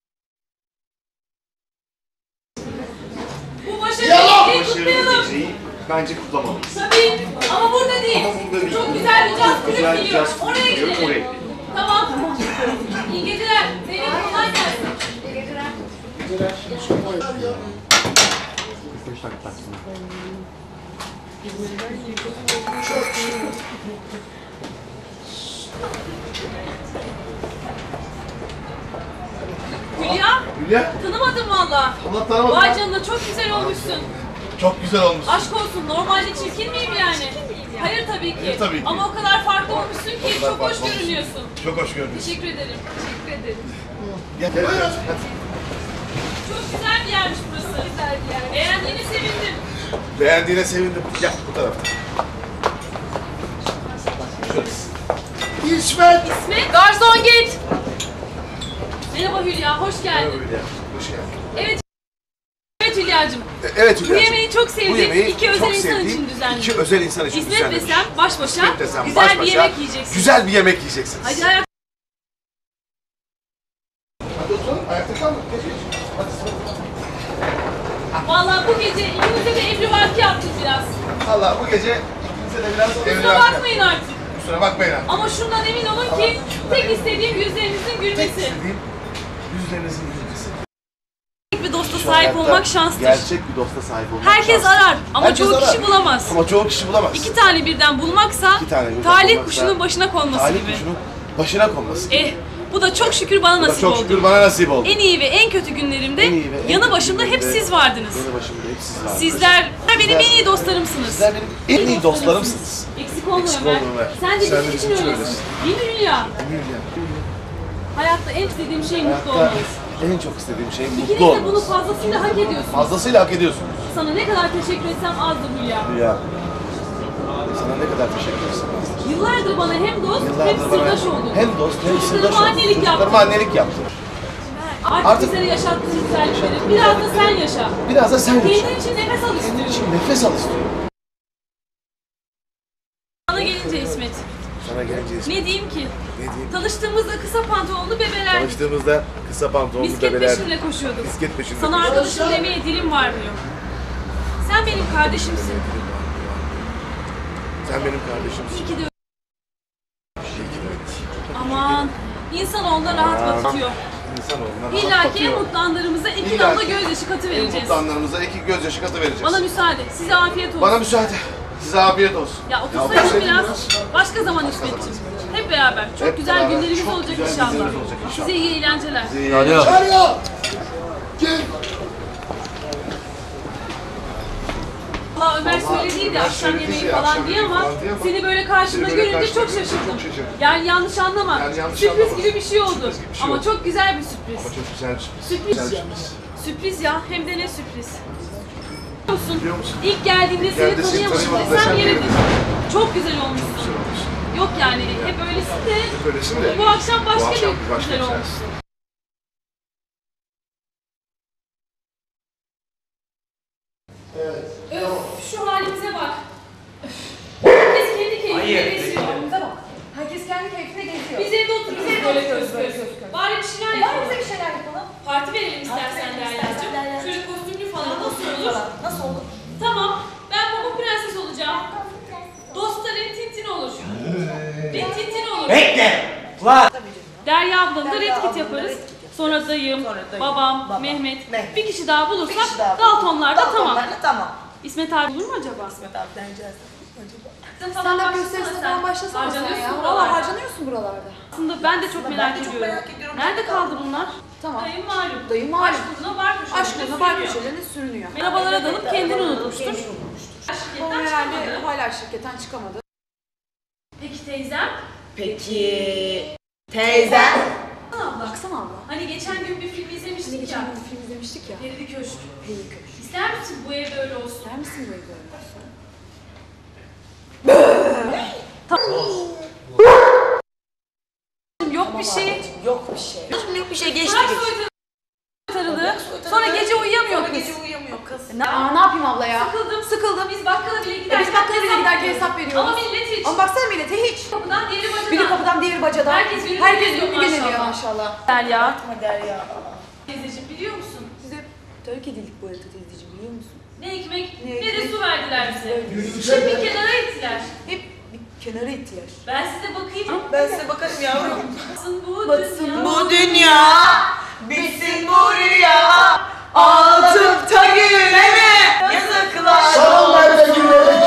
Bu başarıyı Yalan! bir kutlayalım. Bence kutlamalıyız. Tabii ama burada değil. Ama burada değil. Çok güzel bir caz kulüp Güzel bir geliyor. caz kulübü Oraya geliyor, gidelim. oraya gidelim. Tamam. İyi geceler. Zeynep kolay gelsin. İyi geceler. Hülya, Hülya. tanımadım valla. Allah tanımadım. Vay canına çok güzel olmuşsun. Çok güzel olmuş. Aşk olsun, normalde çirkin miyim yani? Hayır tabii ki. Hayır, tabii ki. Ama o kadar farklı olmuşsun ki kadar çok hoş farklı olmuşsun. görünüyorsun. Çok hoş gördünüz. Teşekkür ederim. Teşekkür ederim. Gel. Gel. Çok güzel bir yermiş burası. Güzel bir yer. Beğendiğine sevindim. Beğendiğine sevindim. Gel bu tarafta. İsmet! İsmet, garson git. Merhaba Hülya, hoş geldin. Merhaba Hülya, hoş geldin. Evet, evet Hülya'cığım. E, Evet Bu Hülya'cığım. yemeği çok sevdim. Bu yemeği İki özel çok insan sevdiğim, için düzenledim. İki özel insan için İsmet ve düzenlemiş. sen baş başa İsmet ve sen güzel baş bir başa yemek yiyeceksiniz. Güzel bir yemek yiyeceksiniz. Hadi hayat. Hadi oturalım, ayakta kalma. Geç geç. Hadi sıra. Vallahi bu gece ikimize de emrivaki yaptık biraz. Valla bu gece ikinize de biraz Kusura evlilik bakmayın artık. Kusura bakmayın artık. Ama şundan emin olun ki tek istediğim yüzlerinizin Tek gülmesi. istediğim yüzlerinizin gülmesi. Gerçek bir dosta Şu sahip hayatta olmak şanstır. Gerçek bir dosta sahip olmak Herkes şanstır. arar ama Herkes çoğu arar. kişi bulamaz. Ama çoğu kişi bulamaz. İki tane birden bulmaksa İki tane birden talih bulmaksa, kuşunun başına konması talih gibi. kuşunun başına konması. Eh, bu da çok şükür bana Bu da nasip çok oldu. şükür bana nasip oldu. En iyi ve en kötü günlerimde En iyi ve en yanı kötü başımda hep günlerimde siz vardınız. Yanı başımda hep siz vardınız. Sizler benim en iyi dostlarımsınız. Sizler benim en iyi dostlarımsınız. Eksik olma Eksik Ömer. olma Ömer. Sen de Sen bizim de için bizim için öylesin. Değil mi Hülya? Hülya. Hayatta en istediğim şey mutlu Hayatta olmanız. en çok istediğim şey mutlu İkiniz de olmanız. bunu fazlasıyla hak ediyorsunuz. Fazlasıyla hak ediyorsunuz. Sana ne kadar teşekkür etsem azdır Hülya. Hülya. Sana ne kadar teşekkür ederim. Yıllardır bana hem dost hem Yıllardır sırdaş bana oldun. hem dost hem sırdaş Çocuklarıma oldun. annelik yaptın. Çocuklarıma annelik yaptın. Artık, Artık- bizlere yaşattığın güzellikleri biraz da sen yaşa. Biraz da sen yaşa. Kendin için nefes al Senin istiyorum. için nefes al istiyorum. Sana gelince İsmet, Sana gelince ismi. ne diyeyim ki? Ne diyeyim? Tanıştığımızda kısa pantolonlu bebeler, Tanıştığımızda kısa pantolonlu misket bebeler. peşinde koşuyorduk. Misket peşinde Sana koşuyorduk. arkadaşım demeye dilim varmıyor. Sen benim kardeşimsin. Sen benim kardeşimsin. İyi ki de İyi ki de. aman, insanoğluna rahat Aman. batıyor. İnsanoğluna İlla rahat ki en batıyor. mutlu anlarımıza iki İlla damla ki gözyaşı katı En vereceğiz. mutlu anlarımıza iki gözyaşı katı vereceğiz. Bana müsaade, size afiyet olsun. Bana müsaade. Size afiyet olsun. Ya otursaydın otursaydın biraz, başka zaman İsmetciğim. Hep beraber, çok Hep güzel beraber, günlerimiz çok olacak güzel inşallah. günlerimiz olacak inşallah. Size iyi eğlenceler. Alo. Çağırıyor! Gel! Allah Ömer söylediydi akşam yemeği falan diye ama seni böyle karşımda seni böyle görünce karşımda çok görünce şaşırdım. çok şaşırdım. Yani yanlış anlama. Yani yanlış Sürpriz anlama. gibi bir şey oldu. Sürpriz gibi bir şey Ama oldu. çok güzel bir sürpriz. Ama çok güzel bir sürpriz. Sürpriz. Güzel bir sürpriz. Sürpriz ya, hem de ne sürpriz. Olsun. Biliyor musun? İlk geldiğinde İlk seni geldiğinde seni tanıyamadım tanıyamadım desem desem yeridir. yeridir. Çok güzel olmuşsun. Güzel olmuş. Yok yani hep öylesin de Hep öylesin de. bu akşam başka Bu akşam bir başka güzel bir şey. olmuş. Evet. Öf, şu halimize bak. Öf. Herkes kendi keyfine Hayır, geziyor. Bak. Herkes kendi keyfine geziyor. Biz evde oturuyoruz Biz evde böyle oturuyoruz göz böyle göz. göz göz. Bari bir şeyler Var yapalım. bize bir şeyler yapalım. Parti verelim istersen verelim Derya'cığım. istersen Derya'cığım. Şöyle kostümlü falan nasıl olur? Nasıl olur? Tamam. Ben Pamuk Prenses olacağım. Dost da Red Tintin olur. Red Tintin olur. Bekle! Ulan! Derya ablamı da Derya Red Kit ablamı da yaparız. Red Kit yaparız. Sonra dayım, Sonra dayım, babam, babam, Mehmet. Mehmet. Bir kişi daha bulursak Bir kişi daha Daltonlar da tamam. Daltonlarla tamam. İsmet abi olur mu acaba? İsmet abi deneyeceğiz. Stand-up gösterisine falan başlasana sen ya. Valla Valla harcanıyorsun buralarda. Aslında ben de çok Aslında merak ben de çok ediyorum. merak ediyorum. Nerede kaldı bunlar? Tamam. Dayım malum. Dayım malum. Aşk uğruna bar köşelerinde Aşk uğruna bar sürünüyor. köşelerinde sürünüyor. Merhabalara dalıp kendini unutmuştur. Kendini unutmuştur. O Şirketten herhalde çıkamadı. hala şirketten çıkamadı. Peki teyzem? Peki teyzen? Abla. Baksana abla. Hani geçen gün bir film izlemiştik Hani geçen ya. gün bir film izlemiştik ya. Feridi Köşk. Peri Köşk. İster misin bu evde öyle olsun? İster misin bu evde öyle olsun? Yok bir şey. Yok bir şey. Yok bir şey geçti Bırak geçti. soytarılığı. Sonra gece uyuyamıyor kız. Gece uyuyamıyor kız. Ne, aa, ne yapayım abla ya? Sıkıldım. Sıkıldım. Biz bakkala bile E giderken biz bakkala bile hesap giderken veriyoruz. hesap veriyoruz. Ama millet hiç. Ama baksana millete hiç. Kapıdan diğeri bacadan. Biri kapıdan diğeri bacadan. Herkes gününü Herkes geliyor gününü geliyor maşallah. maşallah. Derya. Atma Derya. Teyzeciğim biliyor musun? Size terk edildik bu arada teyzeciğim biliyor musun? Ne ekmek Ne ne, de ekmek, su verdiler bize. Yürüyüşe Hep bir de- kenara ettiler. Hep bir kenara ittiler. Ben size bakayım. Ben size bakarım yavrum. Batsın bu Batsın dünya. bu dünya, bitsin bu rüya, altıp da güleme, yazıklar Sana nerede gülerek?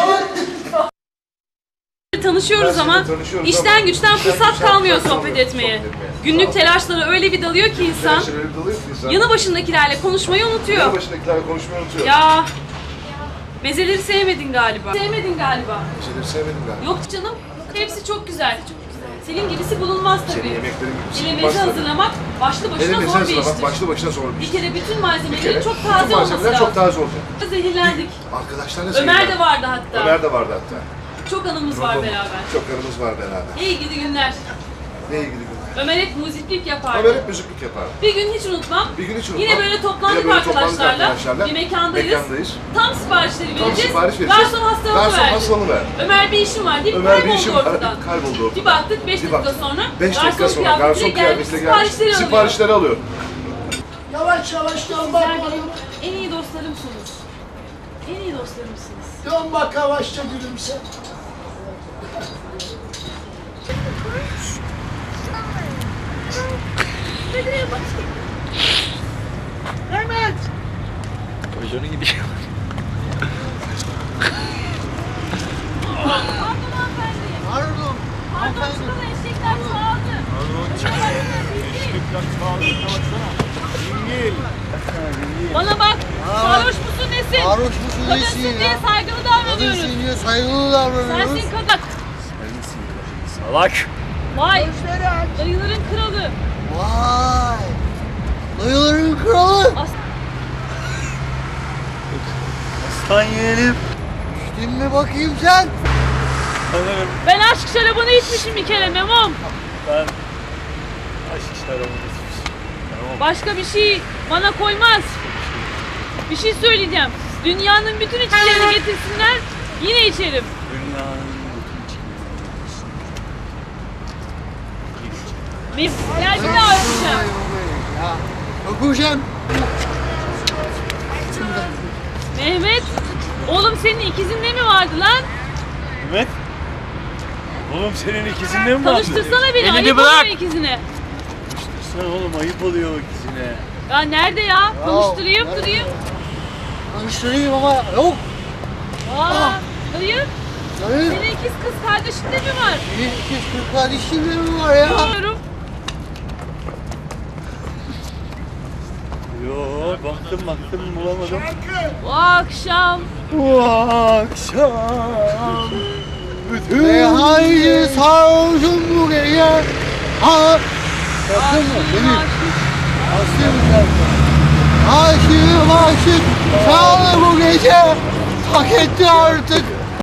Tanışıyoruz Ben ama seninle tanışıyoruz işten ama güçten işten fırsat güçten kalmıyor fırsat sohbet kalmıyor etmeye. sohbet etmeye. Günlük telaşlara öyle bir dalıyor ki insan Şöyle bir dalıyor ki insan. yanı başındakilerle konuşmayı unutuyor. Yanı başındakilerle konuşmayı unutuyor. Ya mezeleri sevmedin galiba. Sevmedin galiba. Bir şeyleri sevmedim ben. Yok canım. Hepsi çok güzel. Senin gibisi bulunmaz tabii. Senin yemeklerin gibisi Hele bulunmaz meze tabii. hazırlamak başlı başına Hele meze zor bir hazırlamak iştir. başlı başına zor bir Bir iştir. kere bütün Bir malzemelerin kere çok bütün taze olması malzemeler lazım. çok taze olacak. Zehirlendik. Arkadaşlar da Ömer zehirlendi. de vardı hatta. Ömer de vardı hatta. Çok anımız var Çok- beraber. Çok anımız var beraber. İyi gidi günler. Ne ilgili günler? Ömer hep müziklik yapardı. Ömer hep müziklik yapardı. Bir gün hiç unutmam. Bir gün hiç Yine unutmam. böyle toplandık Yine böyle toplandık arkadaşlarla. arkadaşlarla. Bir mekandayız. Mekandayız. Tam siparişleri Tam vereceğiz. sipariş vereceğiz. Garson hastalığı Garson verdi. hastalığı verdi. Ömer bir işim var deyip Ömer bir kayboldu işim var, ortadan. kayboldu ortadan. Bir baktık beş Bir dakika baktık. sonra Beş dakika sonra garson kıyafetiyle gelmiş kıyafetiyle gelmiş. siparişleri alıyor. Siparişleri alıyor. Yavaş yavaş dön bak. Sizler benim en iyi dostlarımsınız. En iyi dostlarımsınız. Dön bak yavaşça gülümse. Mehmet! Hocanın gidiyor. Pardon hanımefendi. Pardon. Pardon şurada eşekler çoğaldı. Bana bak, sarhoş musun nesin? Sarhoş musun Kadınsın nesin diye ya? saygılı davranıyoruz. Kadınsın diye saygılı davranıyoruz. Sensin kadın. Salak. Vay, dayıların kralı. Vay! Dayıların kralı! As Aslan yeğenim! Düştün mü bakayım sen? Sanırım ben aşk şarabını içmişim bir kere Memom. ben aşk şarabını içmişim. Tamam. Başka bir şey bana koymaz. Bir şey söyleyeceğim. Dünyanın bütün içkilerini getirsinler, yine içerim. Dünyanın Mef, gel bir daha öpeceğim. Ya, öpeceğim. Mehmet, oğlum senin ikizinde mi vardı lan? Evet. Oğlum senin ikizinde mi var? Tanıştırsana beni, Elini ayıp bırak. oluyor ikizine. Sen oğlum ayıp oluyor ikizine. Ya nerede ya? Tanıştırayım, durayım. Tanıştırayım ama yok. Aa, dayı, Dayı, senin ikiz kız kardeşinde mi var? benim ikiz kız kardeşim de mi var ya? Bilmiyorum. Yo baktım baktım bulamadım. Bu akşam Bu akşam bütün Meyhaneci sarhoşum bu gece. Ha, bakın mı? Benim. Aşığım zaten. Aşığım aşık. Çağla bu gece. Hak etti artık.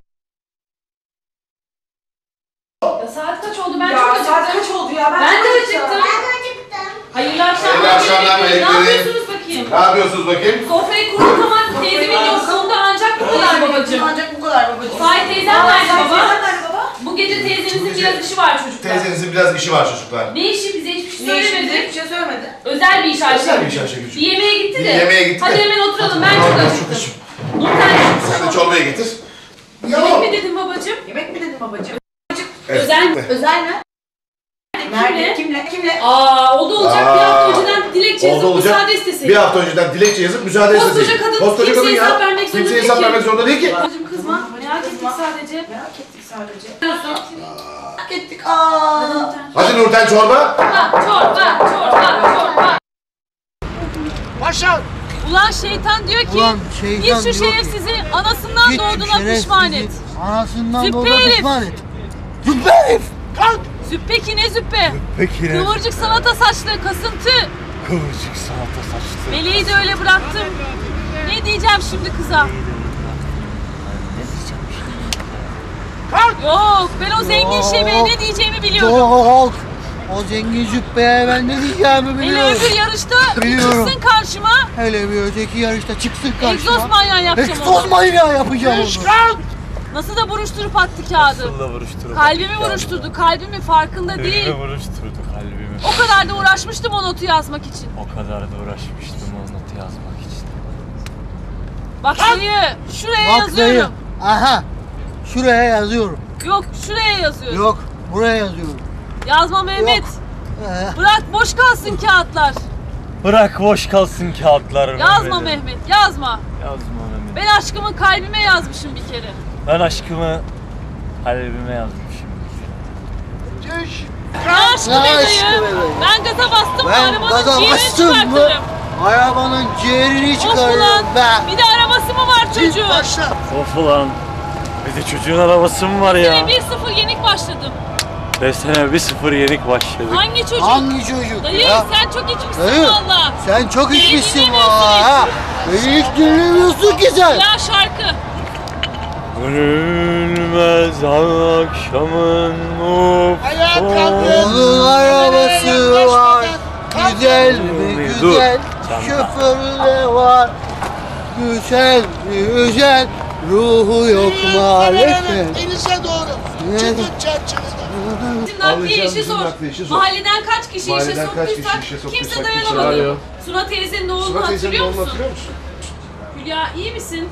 Ya saat kaç oldu? Ben Ya çok acıktım. saat kaç oldu ya? Ben, çok de acıktım. acıktım. Hayırlı akşamlar. Hayırlı akşamlar meleklerim. Ne meleklerim. yapıyorsunuz bakayım? Ne yapıyorsunuz bakayım? Sofrayı kurduk ama teyzemin yokluğunda ancak bu kadar babacığım. Ancak bu kadar babacığım. Sahi teyzem nerede Sahi baba? teyzem nerede baba? Bu gece teyzenizin biraz işi var çocuklar. Teyzenizin biraz işi var çocuklar. Ne işi bize hiçbir şey Ne işi bize söylemedi. hiçbir şey söylemedi. Özel bir iş Ayşe. Özel bir iş Ayşe Gülcüm. Bir yemeğe gitti Bir de. yemeğe gitti Hadi de. hemen oturalım. Ben Hadi, çok ben çok acıktım. açım. Nurten. Sen de çorbayı getir. Yemek mi dedin babacığım? Yemek mi dedin babacığım? Evet. Özel mi? Özel mi? Nerede? Kimle? Kimle? Aa, o da olacak. Bir Aa, hafta önceden dilekçe oldu yazıp olacak. müsaade istesin. Bir hafta önceden dilekçe yazıp müsaade Koskoca istesin. kadın, Koskoca kimseye kadın ya. hesap vermek zorunda Kimseye değil hesap ki. vermek zorunda değil ki. Babacığım kızma. Merak ettik sadece. Merak ettik sadece. Diyorsun. Merak ettik. Aa. Hadi Nurten çorba. Ha, çorba, çorba, çorba. Başar. Ulan şeytan diyor ki, Ulan şeytan git şu diyor ki, şerefsizi anasından Git doğduğuna şerefsizi pişman et. Anasından Züppe doğduğuna herif. pişman et. Züppe herif. Kalk. Züppe ki ne züppe? Peki ne? Kıvırcık salata saçlı, kasıntı. Kıvırcık salata saçlı. Meleği de öyle bıraktım. Ne diyeceğim şimdi kıza? Yok, ben o zengin şebeye ne diyeceğimi biliyorum. Yok. O zengin züppeye ben ne diyeceğimi Hele biliyorum. öbür yarışta Biliyorum. çıksın karşıma. Hele bir öteki yarışta çıksın karşıma. Egzoz manyağı yapacağım Egzoz onu. manyağı yapacağım onu. Nasıl da buruşturup attı kağıdı. Nasıl da vuruşturdu. Kalbimi vuruşturdu, kalbimi farkında değil. Kalbimi vuruşturdu kalbimi. O kadar da uğraşmıştım o notu yazmak için. O kadar da uğraşmıştım o notu yazmak için. Bak dayı, şuraya Bak yazıyorum. dayı. Aha. Şuraya yazıyorum. Yok, şuraya yazıyorum. Yok. Buraya yazıyorum. Yazma Mehmet. Yok. Ee, Bırak boş kalsın kağıtlar. Bırak boş kalsın kağıtlar. Yazma Mehmet'im. Mehmet, yazma. Yazma Mehmet. Ben aşkımı kalbime yazmışım bir kere. Ben aşkımı kalbime yazmışım. Düş. Ne aşkı be Ne dayı? aşkı be dayı? Ben gaza bastım mı Ben arabanın gaza ciğerini bastım mı? çıkartırım. Arabanın ciğerini Of çıkarıyorum ulan, ben. bir de arabası mı var çocuğun? Başla. Of ulan. Bir de çocuğun arabası mı var ya? Yine bir sıfır yenik başladım. Beş sene bir sıfır yenik başladık. Hangi çocuk? Hangi çocuk Dayı ya? sen çok içmişsin Dayı, valla. sen çok Beni içmişsin dinlemiyorsun valla. Beni hiç dinlemiyorsun ki sen. Ya şarkı. Görünmez akşamın Onun arabası var. Güzel mi güzel. Şoförü de var. Güzel mi güzel. Ruhu yok maalesef. Denize doğru. Çıkın çarşıda. Bizim nakliye işi zor. Mahalleden kaç kişi işe Mahalleden kaç kişi soktuysak işe kimse soktuysak dayanamadı. kimse- Suna teyzenin oğlunu Sıra teyzenin hatırlıyor oğlunu musun? hatırlıyor musun? Hülya iyi misin?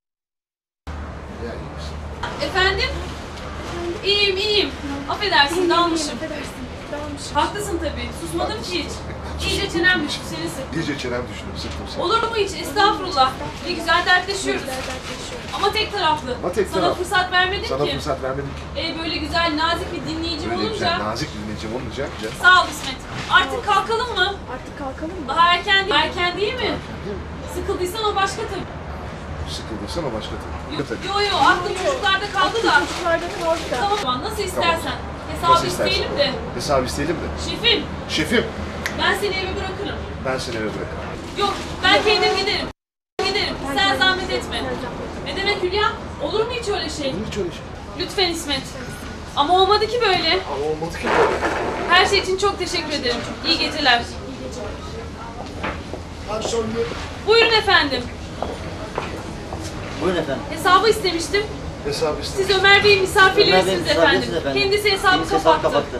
Efendim? İyiyim iyiyim. Affedersin dalmışım. Haklısın tabii. Susmadım ki hiç. İyice çenem düştü seni sık. İyice çenem düşündüm, sıktım seni. Olur mu hiç? Estağfurullah. Ne güzel dertleşiyoruz. Ama tek taraflı. Ama tek Sana taraflı. fırsat vermedim Sana ki. fırsat vermedim ki. E böyle güzel nazik bir dinleyicim Böyle olunca. güzel, nazik bir dinleyicim olunca. güzel. Sağ ol İsmet. Artık kalkalım mı? Artık kalkalım mı? Daha erken değil. Erken değil mi? Sıkıldıysan o başka tabii. Sıkıldıysan o başka tabii. Yo Tabii. yo, yo aklım çocuklarda kaldı da. Çocuklarda kaldı da. Tamam nasıl istersen. Hesabı Nasıl istersen. isteyelim de. Hesabı isteyelim de. Şefim Şefim, ben seni eve bırakırım. ben seni eve bırakırım. Yok ben kendim giderim. Giderim. Sen zahmet etme. Ne demek Hülya? Olur mu hiç öyle şey? Hiç öyle şey. Lütfen İsmet. Ama olmadı ki böyle. Ama olmadı ki böyle. Her şey için çok teşekkür ederim. İyi geceler. Buyurun efendim. Buyurun efendim. Hesabı istemiştim. Hesabı istedim. Siz Ömer Bey'in misafirlerisiniz Ömer Bey efendim. misafiriniz efendim. Kendisi hesabı Kendisi hesap kapattı. kapattı.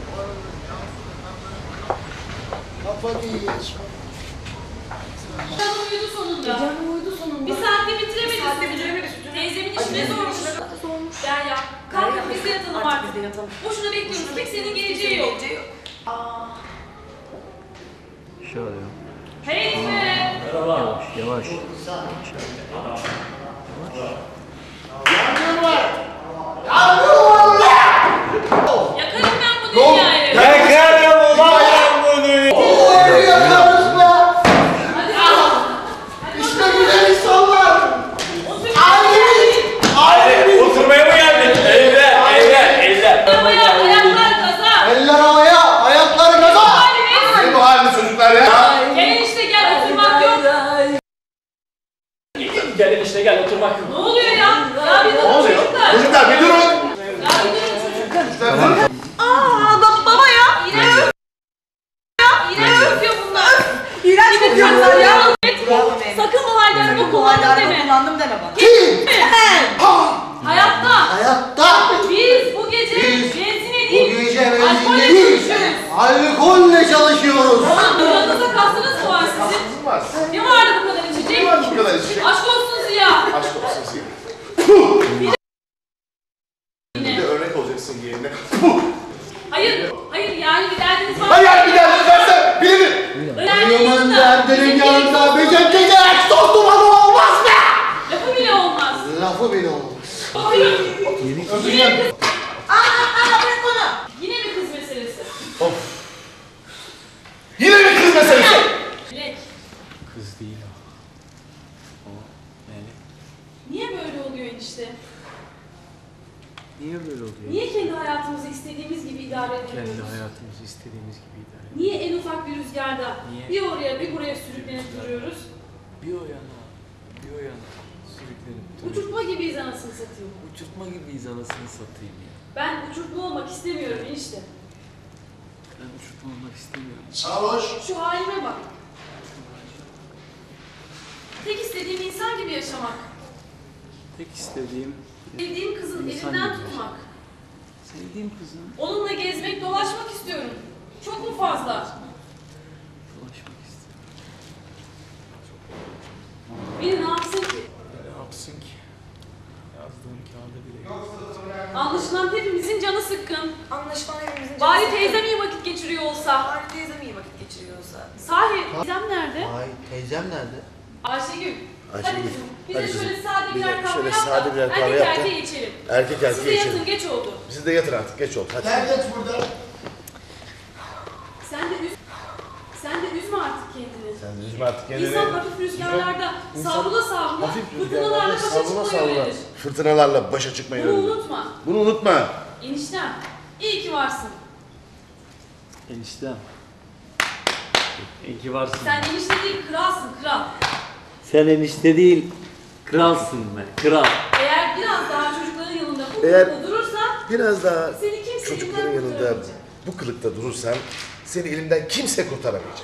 Kafanı yiyorsun. Canım uyudu sonunda. Canım uyudu sonunda. Bir saatte bitiremediniz. Teyzemin işi ne zormuş. Zormuş. Derya, kalkın biz de yatalım Artık artık. biz de yatalım. Boşuna bekliyoruz. Kimsenin geleceği yok. Şöyle. Hey be! Yavaş yavaş. Yakarım ben bu dünyayı. Yakarım ulan bunu. Yakarız be. İşte güzel insanlar. Haydi oturmaya mı geldik? Eller, eller, eller. Ayaklar, ayaklar gaza. Eller havaya, ayakları gaza. Ne bu haliniz çocuklar ya? Gel işte gel oturmak yok. Gel işte gel oturmak. Ne oluyor ya? Ya bir durun çocuklar. Çocuklar bir durun. Ya bir durun çocuklar. Aa baba, baba ya. İğrenç öpüyor. İğrenç öpüyor bunlar. İğrenç kokuyorlar ya. Sakın bu halden bu kullandım Kullandım deme. kullandım deme bana. Kim? Hayatta Hayatta. biz bu gece Biz benzine Bu değil, gece alkolle benzinle değil. çalışıyoruz. Alkolle çalışıyoruz. Oğlum buranıza kastınız mı var sizin? Var. Ne vardı bu kadar içecek? Bu kadar içecek. Aşk olsun Ziya. Aşk olsun size. Bir de örnek olacaksın yerine. Hayır, hayır yani bir derdiniz var. Hayır bir daha dersen bilir. Dayımın derdinin yanında bir tek gece ex dostum ama olmaz be. Lafı bile olmaz. Lafı bile olmaz. Hayır. Öpeceğim. Aa aa bırak onu. Yine bir kız meselesi. Of. Yine bir kız meselesi. Dilek, Kız değil o. O Melek. niye böyle oluyor enişte? Niye böyle oluyor? Niye kendi hayatımızı istediğimiz gibi idare Kendi edemiyoruz? hayatımızı istediğimiz gibi idare ediyoruz. Niye en ufak bir rüzgarda Niye? bir oraya bir buraya sürüklenip duruyoruz? Bir o yana, bir o yana sürüklenip duruyor. Uçurtma gibiyiz anasını satayım. Uçurtma gibiyiz anasını satayım ya. Ben uçurtma olmak istemiyorum enişte. Ben uçurtma olmak istemiyorum. Sarhoş. Şu halime bak. Tek istediğim insan gibi yaşamak. Tek istediğim Sevdiğim kızın İnsan elinden gibi tutmak. sevdiğim kızın Onunla gezmek, dolaşmak istiyorum. Çok mu fazla? dolaşmak istiyorum. Beni ne yapsın ki? Ne yapsın ki? Yazdığım kağıda bile yok. Anlaşılan hepimizin canı sıkkın. Anlaşılan hepimizin Bari canı teyzem iyi vakit geçiriyor olsa. Bari teyzem iyi vakit geçiriyorsa. Sahi, teyzem nerede? Ay teyzem nerede? Ayşegül. Ayşegül, Hadi kızım, bize hadi şöyle kızım. sade Bize birer kahve şöyle yap sade da birer kahve erkek yap da. erkeğe içelim. Erkek Siz de erkeğe yatın, içelim. geç oldu. Siz de yatın artık geç oldu hadi. Terlet burada. Sen de üz... Sen de üzme artık kendini. Sen de üzme artık kendini. İnsan hafif rüzgarlarda İnsan savrula savrula, hafif fırtınalarla rüzgarlarda başa savrula çıkmayı savrula. öğrenir. Fırtınalarla başa çıkmayı Bunu öğrenir. unutma. Bunu unutma. Eniştem, iyi ki varsın. Eniştem. İyi ki varsın. Sen enişte değil, kralsın, kral. Sen enişte değil, kralsın be, kral. Eğer biraz daha çocukların yanında bu Eğer kılıkta durursan biraz daha seni kimse çocukların elimden yanında kurtaramayacak. bu kılıkta durursan seni elimden kimse kurtaramayacak.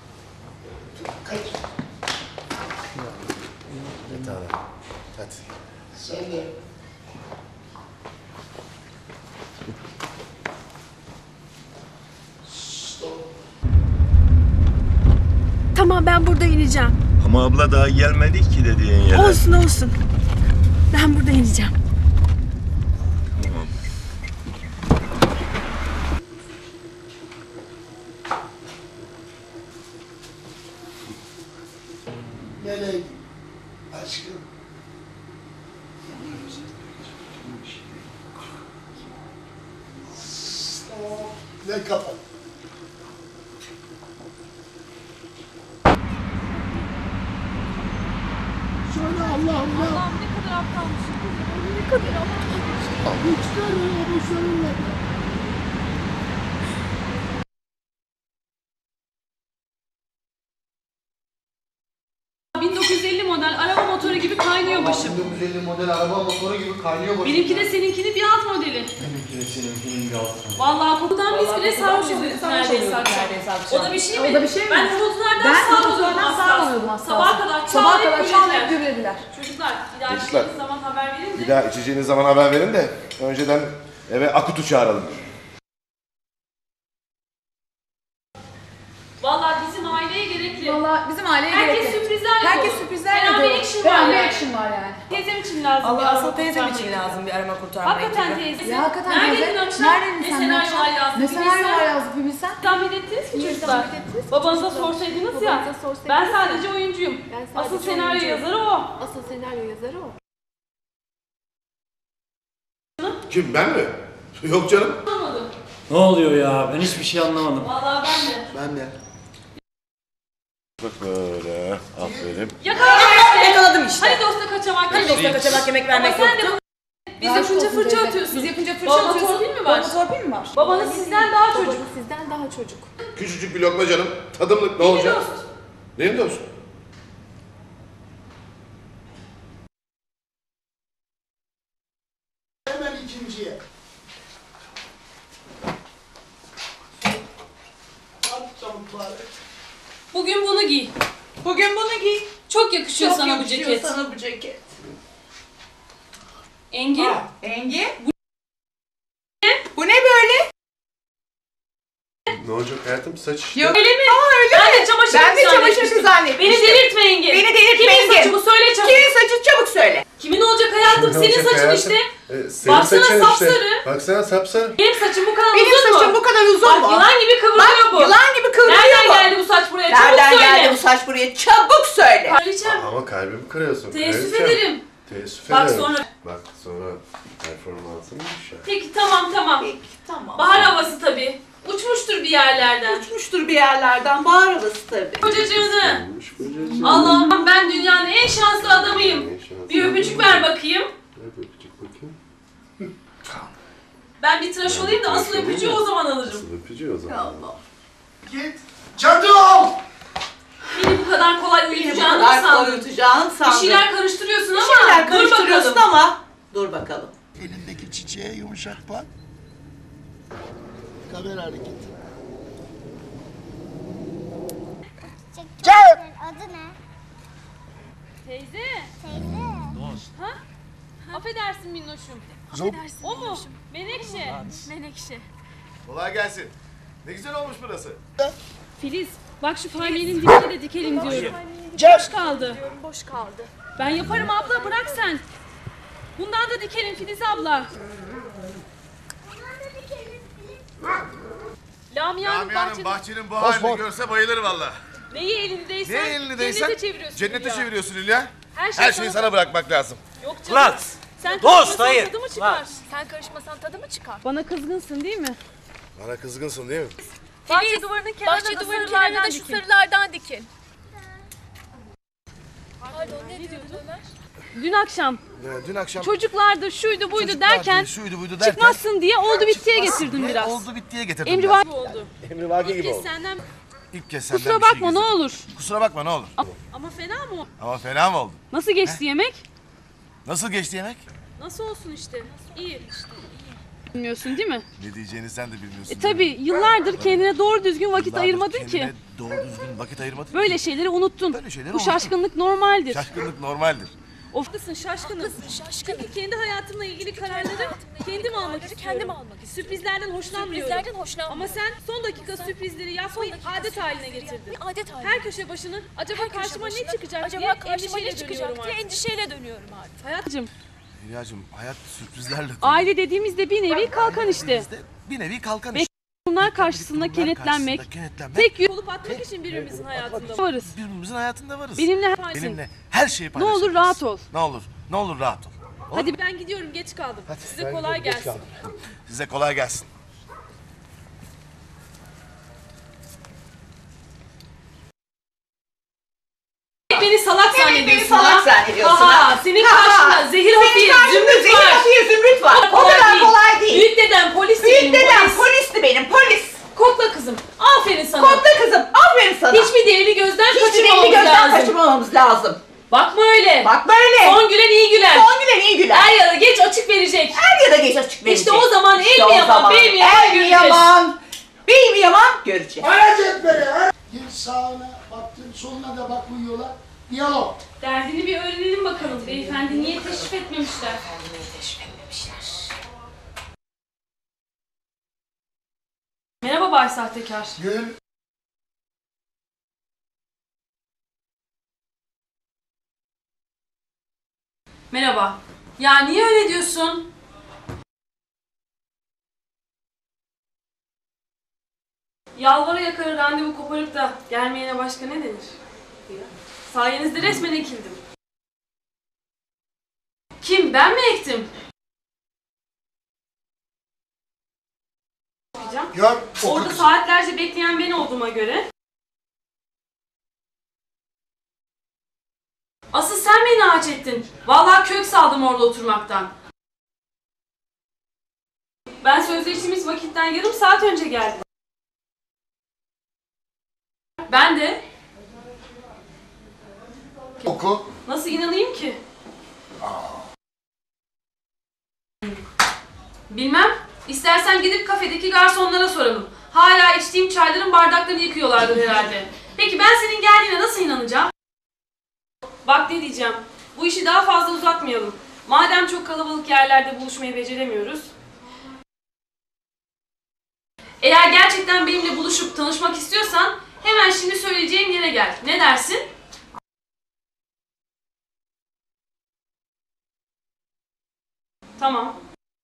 Bir tane. Hadi. Sen de. Tamam ben burada ineceğim. Ama abla daha gelmedik ki dediğin yere. Olsun olsun. Ben burada ineceğim. Tamam. Nereye? Aşkım. Stop. Ne kapat? Söyle Allah'ım ya. Allah'ım ne kadar aptalmışım. Ne kadar aptalmışım. Lütfen onu söyle. bin dokuz yüz elli model araba motoru gibi kaynıyor başım. bin dokuz yüz elli model araba motoru gibi kaynıyor başım. Benimki de seninkini bir alt modeli. Benimki de seninkinin bir altına. Vallahi kokudan biz bile sarhoşuz neredeyse akşam. O da bir şey mi? O da bir şey mi? Ben horozlardan Ben sağ horozlardan oluyordum sağ az oluyordum kalsın. az Sabaha kalsın. kadar Sabaha çağlayıp kadar çağlayıp gübrediler. gübrediler. Çocuklar bir daha Çocuklar. içtiğiniz zaman haber verin de. Bir daha içeceğiniz zaman haber verin de önceden eve Akut'u çağıralım. Vallahi bizim aileye gerekli. Valla bizim aileye Herkes gerekli. sürprizlerle Herkes dolu. sürprizlerle Fena dolu. bir action Fena var bir yani. action var yani. Teyzem için lazım. Allah bir asıl araba teyzem kurtarma için ekibi. lazım bir arama kurtarma Hakikaten ekibi. teyze. Ya hakikaten Neredeydin teyze. akşam? Neredeydin Ne sen senaryolar yazdın? Ne bir senaryolar bilsen. yazdık bir bilsen. Tahmin ettiniz ki Niye çocuklar? tahmin ettiniz ki Babanıza çocuklar? sorsaydınız Babanıza ya. sorsaydınız Ben ya. sadece oyuncuyum. Ben sadece Asıl senaryo oyuncuyum. yazarı o. Asıl senaryo yazarı o. Kim, ben mi? Yok canım. Anlamadım. Ne oluyor ya? Ben hiçbir şey anlamadım. Vallahi ben de. Ben de. Bak böyle. Aferin. Yakaladım işte. Yakaladım işte. Hani dosta kaçamak. Hani dosta kaçamak yemek vermek Ama sen de yoktu. biz Aşk yapınca olsun fırça teyze. atıyorsun. Biz yapınca fırça Babana atıyorsun. torpil mi var? Babana torpil mi var? Babanız sizden daha çocuk. Babanız sizden daha çocuk. Küçücük bir lokma canım. Tadımlık ne İyi olacak? dost. Benim dost. Hemen ikinciye. At çabukları. Bugün bunu giy. Bugün bunu giy. Çok yakışıyor Çok sana yakışıyor bu ceket. sana bu ceket. Engin. Engin. Bu ne böyle? Ne olacak hayatım? Saç. Yok. Öyle mi? Aa öyle Ben mi? de çamaşır Ben de kızı çamaşır zannetmiştim. kızı zannetmiştim. Beni delirtme Engin. Beni delirtme Kimin Engin. saçı bu? Söyle çabuk. Kimin saçı çabuk söyle. Kimin olacak hayatım? Kimin Senin olacak saçın hayatım? işte. Ee, senin Baksana saçın sapsarı. işte. Baksana sapsarı. Benim saçım bu kadar Benim uzun mu? saçım bu kadar uzun Bak mu? yılan gibi kıvrılıyor Bak bu. yılan gibi kıvrılıyor Nereden bu. geldi bu saç buraya? Çabuk Nereden söyle. geldi bu saç buraya? Çabuk söyle. Kraliçem. Ama kalbimi kırıyorsun. Teessüf kraliçem. ederim. Teessüf Bak ederim. sonra- Bak sonra performansın düşer. Peki tamam tamam. Peki tamam. Bahar havası tabii. Uçmuştur bir yerlerden. Uçmuştur bir yerlerden bahar havası tabii. Kocacığını. Olmuş kocacığım. Allah'ım ben dünyanın en şanslı adamıyım. En şanslı Bir öpücük ver bakayım. Ver bir öpücük bakayım. Ben bir tıraş olayım da tıraş asıl olayım öpücüğü da. o zaman alırım. Nasıl öpücüğü o zaman? Allah. Git. Cadı ol. Beni bu kadar kolay Beni bu uyutacağını mı kadar sandın? koyutacağını Bir sandın. şeyler karıştırıyorsun Bir ama şeyler dur karıştırıyorsun bakalım. ama dur bakalım. Elindeki çiçeğe yumuşak bak. Kamera hareketi. Adı ne? Teyze. Teyze. Ha? Affedersin minnoşum. Zop. O mu? Menekşe. Menekşe. Kolay gelsin. Ne güzel olmuş burası. Filiz, bak şu palmiyenin dibine de dikelim diyorum. Boş kaldı. Boş kaldı. Ben yaparım abla, bırak sen. Bundan da dikelim Filiz abla. Lamia'nın Lamia'nın bahçede... bahçenin bu halini görse bayılır valla. Neyi elindeysen, Ne elindeysen cennete çeviriyorsun cennete Hülya. çeviriyorsun Hülya. Her, şey Her şeyi sana bırakmak lazım. Yok canım. Lan! Sen Dost, karışmasan hayır. tadı mı çıkar? Lan. Sen karışmasan tadı mı çıkar? Bana kızgınsın değil mi? Bana kızgınsın değil mi? Bahçe duvarının kenarına Bahçe da duvarının sarılardan kenarına da şu dikin. sarılardan dikin. Pardon ne diyordun Ömer? dün akşam Ee, dün akşam çocuklardı, şuydu buydu çocuklar derken şuydu buydu derken çıkmazsın diye oldu bittiye çıkmazsın getirdim diye biraz. Oldu bittiye getirdim. Emrivaki oldu. Emrivaki İlk gibi kez oldu. senden İlk kez senden kusura bir şey bakma ne gizledim. olur. Kusura bakma ne olur. Ama fena mı? Ama fena mı oldu? Nasıl geçti yemek? Nasıl geçti yemek? Nasıl olsun işte. İyi. Bilmiyorsun değil mi? Ne diyeceğini sen de bilmiyorsun. E tabi yıllardır kendine doğru düzgün vakit Yıllardır ayırmadın kendine ki. doğru düzgün vakit ayırmadın Böyle ki. şeyleri unuttun. Böyle şeyleri Bu unuttum. şaşkınlık normaldir. Şaşkınlık normaldir. Oflısın, şaşkınım. Çünkü kendi hayatımla ilgili kararları kendim almak istiyorum. Kendim almak istiyorum. Sürprizlerden hoşlanmıyorum. Sürprizlerden hoşlanmıyorum. Ama sen son dakika sürprizleri yapmayı adet haline getirdin. Adet haline. Her köşe başını acaba Her karşıma ne çıkacak acaba diye karşıma ne çıkacak diye endişeyle dönüyorum artık. Hayatcığım. Hülya'cığım hayat sürprizlerle dolu. Aile dediğimizde bir nevi kalkan işte. Bir nevi kalkan işte. Bunlar karşısında kenetlenmek, karşısında kenetlenmek, tek yol olup atmak için birbirimizin hayatında varız. Birbirimizin hayatında varız. Benimle her Benimle her şeyi Ne paylaşırız. olur rahat ol. Ne olur, ne olur rahat ol. Hadi ben gidiyorum, geç kaldım. Size kolay gelsin. Size kolay gelsin. Beni salak zannediyorsun. Beni salak zannediyorsun. Aha, ha. senin Ha, ha. karşında zehir Senin hafiye, karşında zümrüt zehir var. hafiye, zümrüt var. O kadar kolay değil. Büyük dedem polis Büyük benim, dedem polis. polisti benim, polis. Kokla kızım. Aferin sana. Kokla kızım, aferin sana. Hiçbir delili gözden Hiçbir kaçırmamamız delili gözden lazım. kaçırmamamız lazım. Bakma öyle. Bakma öyle. Son gülen iyi güler. Son gülen iyi güler. Er ya da geç açık verecek. Er ya da geç açık verecek. İşte o zaman el İşte mi o yaman, zaman bey mi yaman el mi göreceğiz. yaman, bey mi yaman göreceğiz. Araç et beni. ara- Gir sağına baktın, soluna da bak bu yola. Diyalog. Derdini bir öğrenelim bakalım. Beyefendi niye teşrif etmemişler? Niye teşrif etmemişler? Merhaba Bay Sahtekar. Gül. Merhaba. Ya niye öyle diyorsun? Yalvara yakarı randevu koparıp da gelmeyene başka ne denir? Sayenizde resmen ekildim. Kim? Ben mi ektim? Gör. Orada saatlerce bekleyen ben olduğuma göre. Asıl sen beni ağaç ettin. Vallahi kök saldım orada oturmaktan. Ben sözleştiğimiz vakitten yarım saat önce geldim. Ben de. Oku. Nasıl inanayım ki? Bilmem. İstersen gidip kafedeki garsonlara soralım. Hala içtiğim çayların bardaklarını yıkıyorlardır herhalde. Peki ben senin geldiğine nasıl inanacağım? Bak ne diyeceğim. Bu işi daha fazla uzatmayalım. Madem çok kalabalık yerlerde buluşmayı beceremiyoruz. Eğer gerçekten benimle buluşup tanışmak istiyorsan hemen şimdi söyleyeceğim yere gel. Ne dersin? Tamam.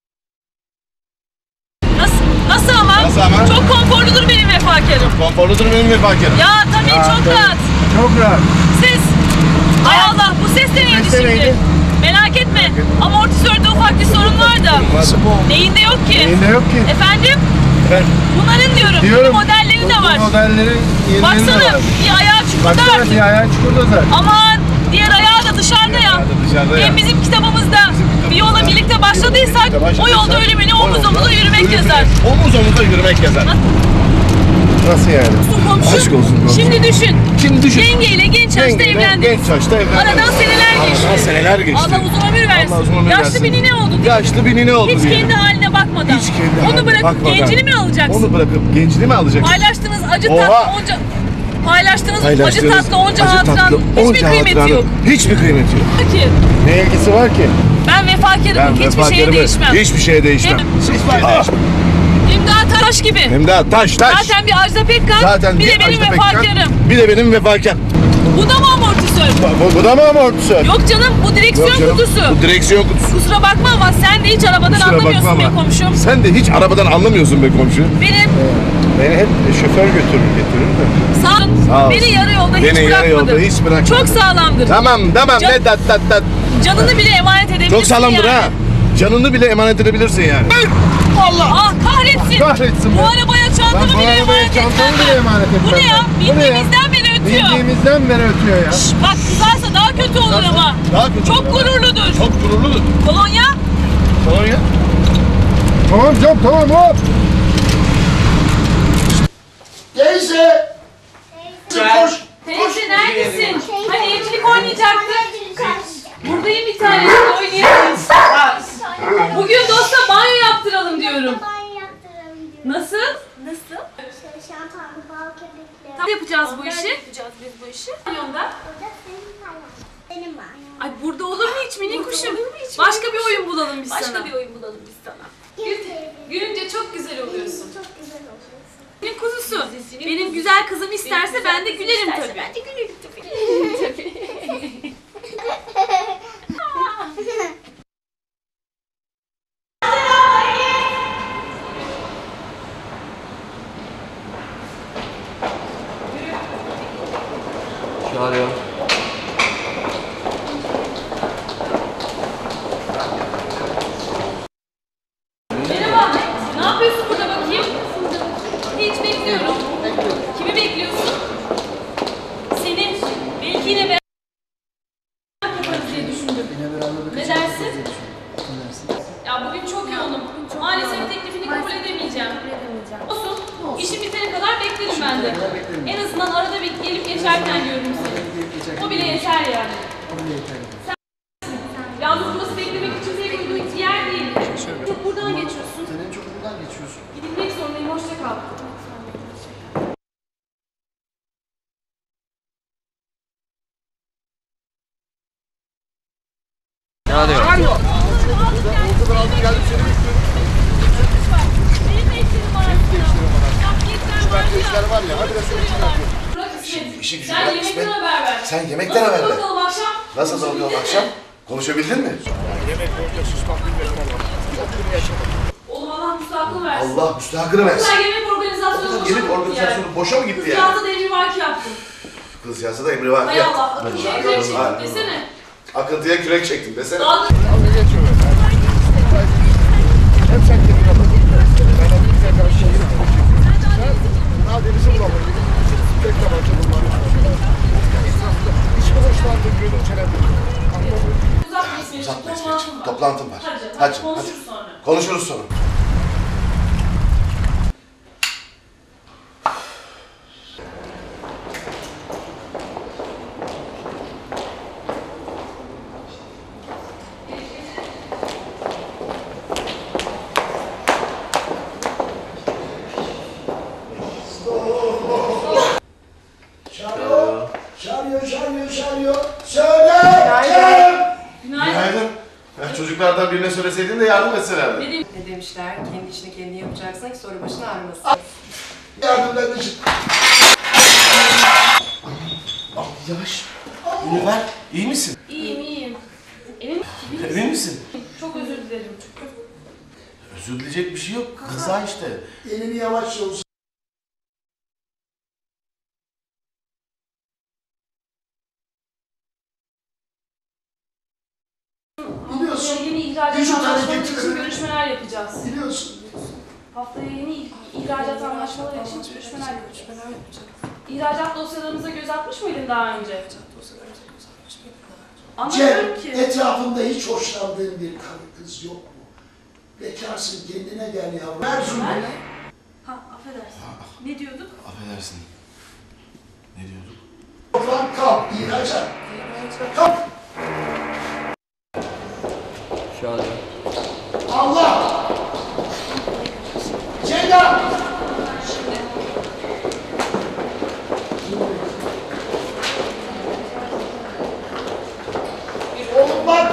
Nasıl? Nasıl ama? Nasıl ama? Çok konforludur benim vefakarım. Konforludur benim vefakarım. Ya tabii Ya, çok tabii. rahat. Çok rahat. Ses. Hay Allah bu ses de neydi Ses de şimdi? neydi? Merak etme. Amortisörde ufak bir sorun var da. Nasıl bu? Neyinde yok ki? Neyinde yok ki? Efendim? Ben Bunların diyorum. diyorum. Bunun modelleri de bu var. modellerin yenileri de Baksana var. bir ayağı çukurda Baksana artık. bir ayağı çukurda zaten. Aman diğer ayağı da dışarıda ya. Ayağı da dışarıda ya. Hem bizim kitabımızda bir yola birlikte başladıysak Birlikte başladıysak, o yolda ölümüne o omuz yolda omuza yürümek ölümüne yazar. Omuz omuza yürümek yazar. Nasıl yani? Komşu. Aşk olsun komşu. Şimdi düşün. Şimdi düşün. Yengeyle genç yaşta Yengeyle evlendik. Genç yaşta evlendik. Aradan seneler geçti. Aradan seneler geçti. Allah uzun ömür versin. Allah uzun ömür Yaşlı versin. bir nine oldu diye. Yaşlı bir nine oldu Hiç diye. kendi haline bakmadan. Hiç kendi Onu haline bırakıp bakmadan. gencini mi alacaksın? Onu bırakıp gencini mi alacaksın? Paylaştığınız acı Oha! tatlı onca... Paylaştığınız acı Paylaştığınız tatlı onca acı hatıranın tatlı, hiçbir onca kıymeti hatıranın yok. Hiçbir kıymeti yok. Ki Ne ilgisi var ki? ben vefakarım. Ben Hiçbir şeye vefakarımı değişmem. Hiçbir şeye değişmem. Hem- Hiçbir şeye değişmem. İmdat taş gibi. Hem de taş taş. Zaten bir Ajda Pekkan, Zaten bir de benim Ajda Pekkan, vefakarım. Bir de benim vefakar. Bu da mı amortisör? Bu, bu da mı amortisör? Yok canım bu direksiyon Yok canım, kutusu. Bu direksiyon kutusu. Kusura bakma ama sen de hiç arabadan Kusura anlamıyorsun bakma be ama komşum. Sen de hiç arabadan anlamıyorsun be komşu. Benim Beni hep şoför götürür getirir de. sağ, Sağ ol. beni yarı yolda hiç Beni yarı bırakmadın. yolda hiç bırakmadın. Çok sağlamdır. Tamam tamam Can- ne tat tat tat. Canını bile emanet edebilirsin Çok sağlamdır yani. ha. Canını bile emanet edebilirsin yani. Allah! Ah kahretsin! Kahretsin Bu be. arabaya çantamı Ben bu bile arabaya emanet çantamı etmem bile ben. emanet Bu ne etmem ya? ben. Bu ne ya? Bindiğimizden beri ötüyor. Bildiğimizden beri ötüyor ya. Şş, bak kızarsa daha kötü olur ama. Daha kötü. Çok gururludur. Çok gururludur. Kolonya? Kolonya? Tamam canım tamam hop. Teyze. Koş. Teyze neredesin? Hani evcilik oynayacaktık. Buradayım bir tane. Oynayalım. Bugün dosta banyo yaptıralım diyorum. Nasıl? Nasıl? Şampuanlı bal köpükleri. Nasıl yapacağız bu işi? Yapacağız biz bu işi. Banyonda. Burada senin banyon. Benim banyon. Ay burada olur mu hiç minik kuşum? Başka bir oyun bulalım biz sana. Başka bir oyun bulalım biz sana. Gülünce çok güzel oluyorsun. Çok güzel oluyorsun. Benim kuzusu. Benim güzel kızım isterse ben de gülerim tabii. Ben de gülerim tabii. Çağırıyor. Merhaba. Ne yapıyorsun burada bakayım? Hiç bekliyorum. Kimi bekliyorsun? Senin. Belki yine beraber yaparız diye düşündüm. Ne dersin? Ya bugün çok yoğunum. Maalesef teklifini kabul edemeyeceğim. Olsun. İşim bitene kadar beklerim ben de. En azından arada bir gelip geçerken görürüm seni. O bile yeter yani. Sen yalnız burası beklemek için pek uygun bir yer değil. Çok buradan geçiyorsun. Sen en çok buradan geçiyorsun. Gidilmek zorundayım. Hoşça kal. Çağırıyor. Ortadan aldım geldim seni bekliyorum. Benim de işlerim var. Şu var ya, hadi de seni çıkartıyorum. Bırak İsmet. İşi gücü Sen bırak yemekten İsmet. haber ver. Sen yemekten haber ver. Nasıl bakalım akşam? Nasıl oluyor akşam? Konuşabildin mi? Yemek boyunca susmak bilmiyorum ama. Çok bunu yaşadım. Oğlum Allah müstahakını versin. Allah müstahakını versin. Sen yemek organizasyonu boşa Yemek mı gitti organizasyonu yani? boşa mı gitti yani? Kızcağızda da emri var ki yaptın. Kızcağızda da emri var. Hay Allah. Akıntıya kürek çektim desene. Akıntıya kürek çektim desene. Dalga Dalga geçiyor. Hem sen kendin yapalım. Ben onu bir arkadaş şehir konuşuyorum. Sen daha denizi bulamadın. Tek tabanca bulmanı. Hiçbir hoşlandım gözüm çelendim. uzatma İsmet'ciğim. Uzatma Toplantım İsmet'ciğim. var. Toplantım var. Hadi, Hadi, hadi, hadi. konuşuruz sonra. Konuşuruz sonra. Çağırıyor. Çağırıyor, çağırıyor, çağırıyor. Söyle. Günaydın. Günaydın. Ya çocuklardan birine söyleseydin de yardım etselerdi. Ne demek? Ne demişler? Kendi işini kendi yapacaksın ki sonra başın ağrımasın. Yardım ben de çık. Al yavaş. Bunu ver. İyi misin? İyiyim iyiyim. Emin Emin misin? Çok özür dilerim. Özür dileyecek bir şey yok. Kaza işte. Elini yavaşça uzat. Biliyorsun. Haftaya yeni ihracat Vücut anlaşmaları için hareketleri. görüşmeler yapacağız. Biliyorsun. Haftaya yeni ihracat anlaşmaları için görüşmeler yapacağız. İhracat dosyalarınıza göz atmış mıydın daha önce? Cem, Anlamıyorum ki. etrafında hiç hoşlandığın bir karı kız yok mu? Bekarsın, kendine gel yavrum. Ver şunu. Ha, affedersin. Ne diyorduk? Affedersin. Ne diyorduk? Ulan kalk, ihracat. Kalk. Çağırıyor. Allah! Ceyda! Oğlum bak!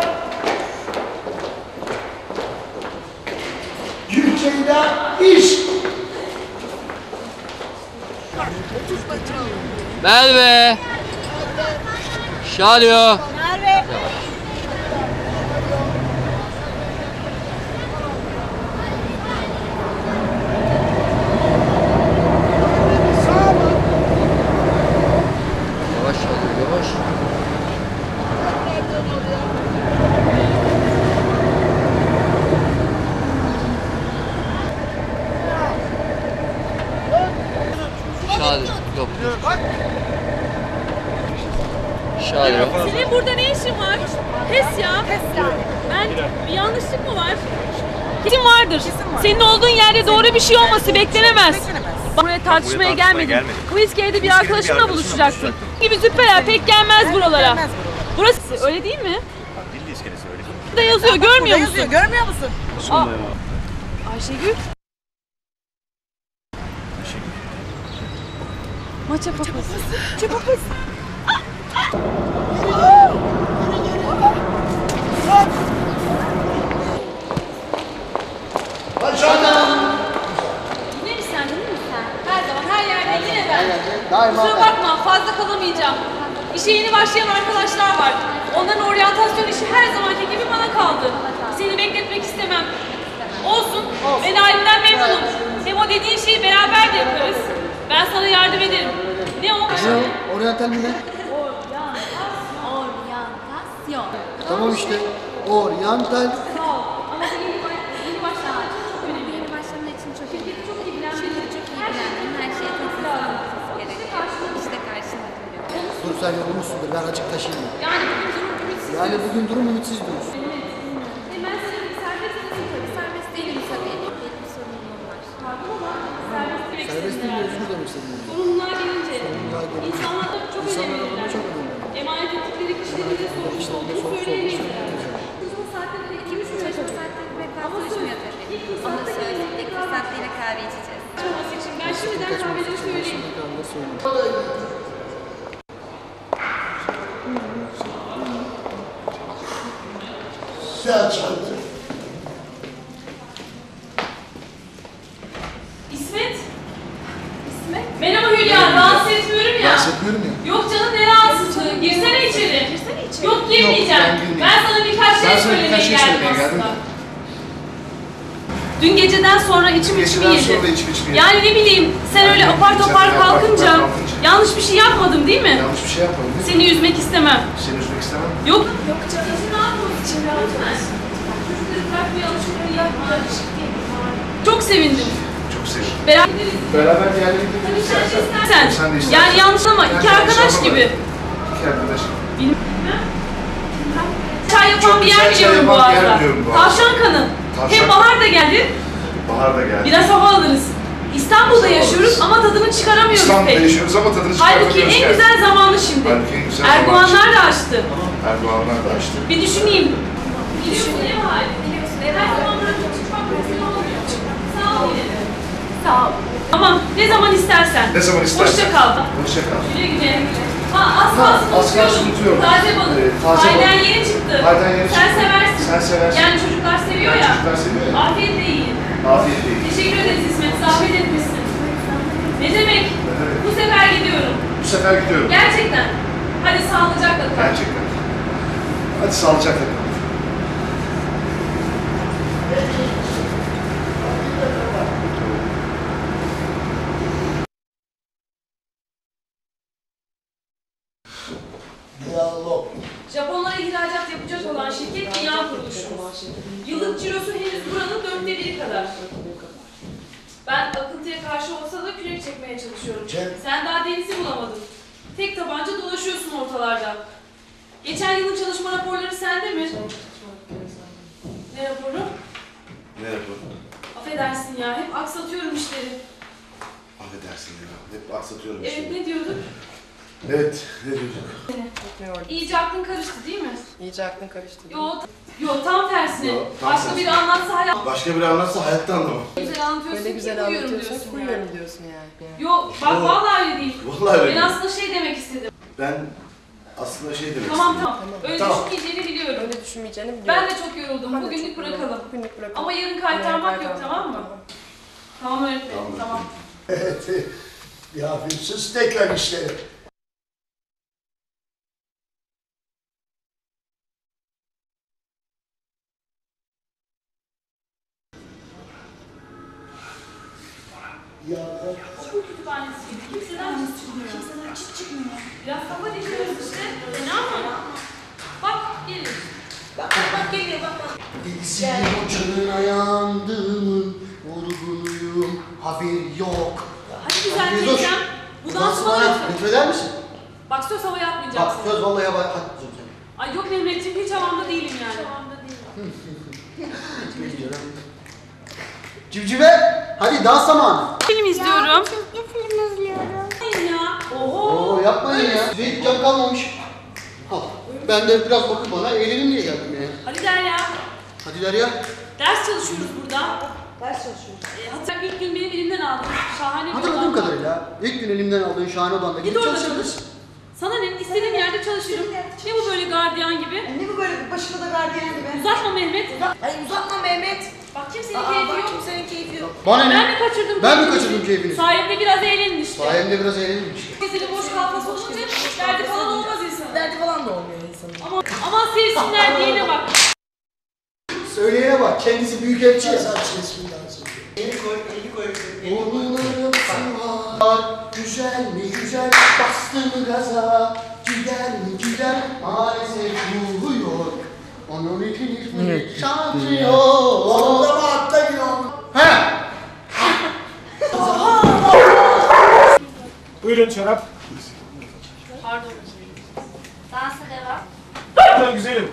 Yürü Ceyda, iş! Merve. Çağırıyor. Yavaş çağırıyor, yavaş. Çağırıyor. Yok. Çağırıyor. Çağırıyor. Senin burada ne işin var? Pes ya. Pes yani. Ben bir yanlışlık mı var? Kesin vardır. Senin olduğun yerde doğru bir şey olması beklenemez. Buraya tartışmaya gelmedim. Quizkey'de bir arkadaşımla buluşacaktın. Gibi süper pek gelmez buralara. Burası öyle değil mi? Dilli iskelesi öyle. Burada yazıyor, görmüyor musun? Yazıyor, görmüyor musun? Aa, Ayşegül. Maça papası. Maça papası. Yine mi sen, değil mi sen? Her zaman, her yerde yine ben. Daima Kusura ben. bakma, fazla kalamayacağım. İşe yeni başlayan arkadaşlar var. Onların oryantasyon işi her zamanki gibi bana kaldı. Seni bekletmek istemem. Olsun, ben halimden memnunum. Hem o dediğin şeyi beraber de yaparız. Ben sana yardım ederim. Ne o? Ne o? Oryantal mi ne? Oryantasyon. Tamam işte. Oryantal. Sağ ol. Ama bu yeni, baş, yeni başlamak çok önemli. Yeni başlamak için çok önemli. Çok iyi bilen biri. Çok iyi bilen. Her şeye teslim olması gerekiyor. İşte karşında duruyor. Dur sen yorulmuşsundur. Ben açık taşıyayım. Yani bugün durum ümitsiz. Yani bugün durum ümitsiz diyorsun. Evet. Hemen senin serbest değilim tabii. Serbest değilim tabii. Benim bir sorunum var. Pardon ama serbest demek Serbest değil mi? Özür demek istedim. Sorunlar gelince Sorunlar gelince. insanlar da çok İnsanlar önemliler. adına çok önemli. Emanet ettikleri kişilerin de sorumlu İşlerinde olduğunu sorumlu söyleyemeyiz. Uzun saatleri ikimiz için çok saatleri ve kahve içmiyor tabii. Onu söyledik, fırsatıyla kahve içeceğiz. Olması için ben şimdiden kahveleri söyleyeyim. Selçuk. İsmet. İsmet. Merhaba Hülya, rahatsız etmiyorum ya. Rahatsız etmiyorum ya. Yok canım, ne rahatsızlığı? Girsene içeri. Girsene içeri. Yok, girmeyeceğim. Yok, ben girmeyeceğim. Ben sana birkaç şey Ben sana söylemeye birkaç şey geldim söylemeye geldim. aslında. Dün geceden sonra içim içimi Geceden yedi. sonra içim içimi yedi. Yani ne bileyim, sen Yani öyle ne apar bileyim, topar sen apar topar kalkınca kalkınca. yanlış bir şey yapmadım değil mi? Yanlış bir şey yapmadım değil mi? Seni üzmek istemem. Seni üzmek istemem. Yok. Yok canım. Bizim ne yapmamız için rahat ver. Çocukları bırakmayalım, şurayı yapma. Çok sevindim. Çok sevindim. Beraber Beraber bir yerlere gidebiliriz Sen de istersen. istersen. Sen de istersen. Yani yanlış ama Ben iki yanlış arkadaş anlamadım. gibi. İki arkadaş. Bilmem. Çay yapan Çok bir güzel yer çay biliyorum yapan bir yer Boğaz'da. biliyorum Boğaz'da. Tavşan kanı. Tavşan Hem kanı. bahar da geldi. Bahar da geldi. Biraz hava alırız. İstanbul'da Biraz hava yaşıyoruz alırız. ama tadını çıkaramıyoruz İstanbul'da pek. yaşıyoruz ama tadını Halbuki çıkartamıyoruz en yani. güzel zamanı şimdi. Halbuki en güzel zamanı Erdoğanlar şimdi. da açtı. Erdoğanlar da açtı. Bir düşüneyim. Biliyorsun değil mi hali? Biliyorsun. Her zaman bırakıp çıkmak mesele olmuyor. Sağ ol yine. Sağ ol. Tamam, ne zaman istersen. Ne zaman istersen. Hoşça kal. Hoşça kal. Güle güle. Ha, az Ha, kalsın az kalsın unutuyordum. unutuyorum. Taze balık. Ee, taze Hayden balık. yeni çıktı. Haydan yeni Sen çıktı. seversin. Sen seversin. Yani çocuklar seviyor Yani ya. çocuklar seviyor ya. Afiyetle yiyin. Afiyet değil. Teşekkür ederiz İsmet. Zahmet etmişsin. Ne demek? demek? Bu sefer gidiyorum. Bu sefer gidiyorum. Gerçekten. Hadi sağlıcakla kal. Gerçekten. Hadi sağlıcakla kal. Diyalog. Japonlara ihracat yapacak olan şirket Dünya Kuruluşu. Yıllık cirosu henüz buranın dörtte biri kadar. Ben akıntıya karşı olsa da kürek çekmeye çalışıyorum. Çek. Sen daha denizi bulamadın. Tek tabanca dolaşıyorsun ortalarda. Geçen yılın çalışma raporları sende mi? Ne raporu? Ne raporu? Affedersin ya, hep aksatıyorum işleri. Affedersin ya. Hep aksatıyorum Evet, şimdi. ne diyorduk? Evet, ne diyorduk? İyice aklın karıştı değil mi? İyice aklın karıştı. Yo, yo tam tersine. Yo, tam Başka tersine. biri anlatsa hala Başka biri anlatsa hayatta anlamam. güzel anlatıyorsun Öyle ki güzel uyuyorum anlatıyorsun, diyorsun yani. uyuyorum diyorsun yani. Yo, bak Yo. vallahi öyle değil. Vallahi öyle Ben değil. aslında şey demek istedim. Ben aslında şey demek Tamam istedim. tamam. Öyle Tamam. düşünmeyeceğini biliyorum. Öyle düşünmeyeceğini biliyorum. Ben de çok yoruldum. Ben de Bugünlük çok yoruldum. bırakalım. Bugünlük bırakalım. Ama yarın kaytarmak yok, Yarın tamam mı? Tamam öğretmenim, Tamam, tamam. Evet. Bir hafifsiz tekrar işleri. Ya Okul kütüphanesi gibi. Kimseden çıt çıkmıyor. Kimseden çıt çıkmıyor. Biraz kafa dinliyoruz işte. Ne ama? Bak, geliyor. Bak, bak, bak geliyor, bak, bak. Bilgisayar hocanın ayandığımın vurgunuyum, haber yok. Hadi güzel teyzem. Bu Bundan dansı sonra bana lütfen. lütfeder misin? Bak söz hava yapmayacaksın. Bak söz vallahi hava atmayacağım seni. Ay yok Mehmetciğim hiç havamda değilim yani. Hiç havamda değilim. Civcive, hadi dans zamanı. Film izliyorum. Çizgi film izliyorum. Ya. Oho. Oo yapmayın ya. Size hiç can kalmamış. Al. Ben de biraz bakın bana eğlenin diye geldim yani. Hadi Derya. Hadi Derya. Ders çalışıyoruz burada. Ders çalışıyoruz. E, hatta ilk gün benim elimden aldın. Şahane bir Hatırladığım odam var. kadarıyla ilk gün elimden aldığın şahane odanda Git orada çalış. Sana ne? İstediğim yerde çalışırım. Ne bu böyle gardiyan gibi? Ne bu böyle başında da gardiyan gibi? Uzatma Mehmet. Ay uzatma Mehmet. Bak kimsenin Aa, keyfi bak yok. kimsenin keyfi yok. Bana ne? Ben mi kaçırdım? Ben mi keyfini? kaçırdım keyfini? Sayemde biraz eğlenin işte. Sayemde biraz eğlenin işte. Kimsenin boş kafası olunca derdi falan olmaz insanın. Derdi falan da olmuyor insanın. Ama aman sevsinler diyene bak. Söyleyene bak, kendisi büyük elçi ya. Saç resmi dans ediyor. Eli koy, eli koy. Onurlarım var, güzel mi güzel, bastım gaza. Gider mi gider, maalesef vuruyor. Onun için ismini şantlıyor. Sonunda mı hatta gidiyor? He! Buyurun şarap. Pardon. Dansa devam. Tamam güzelim.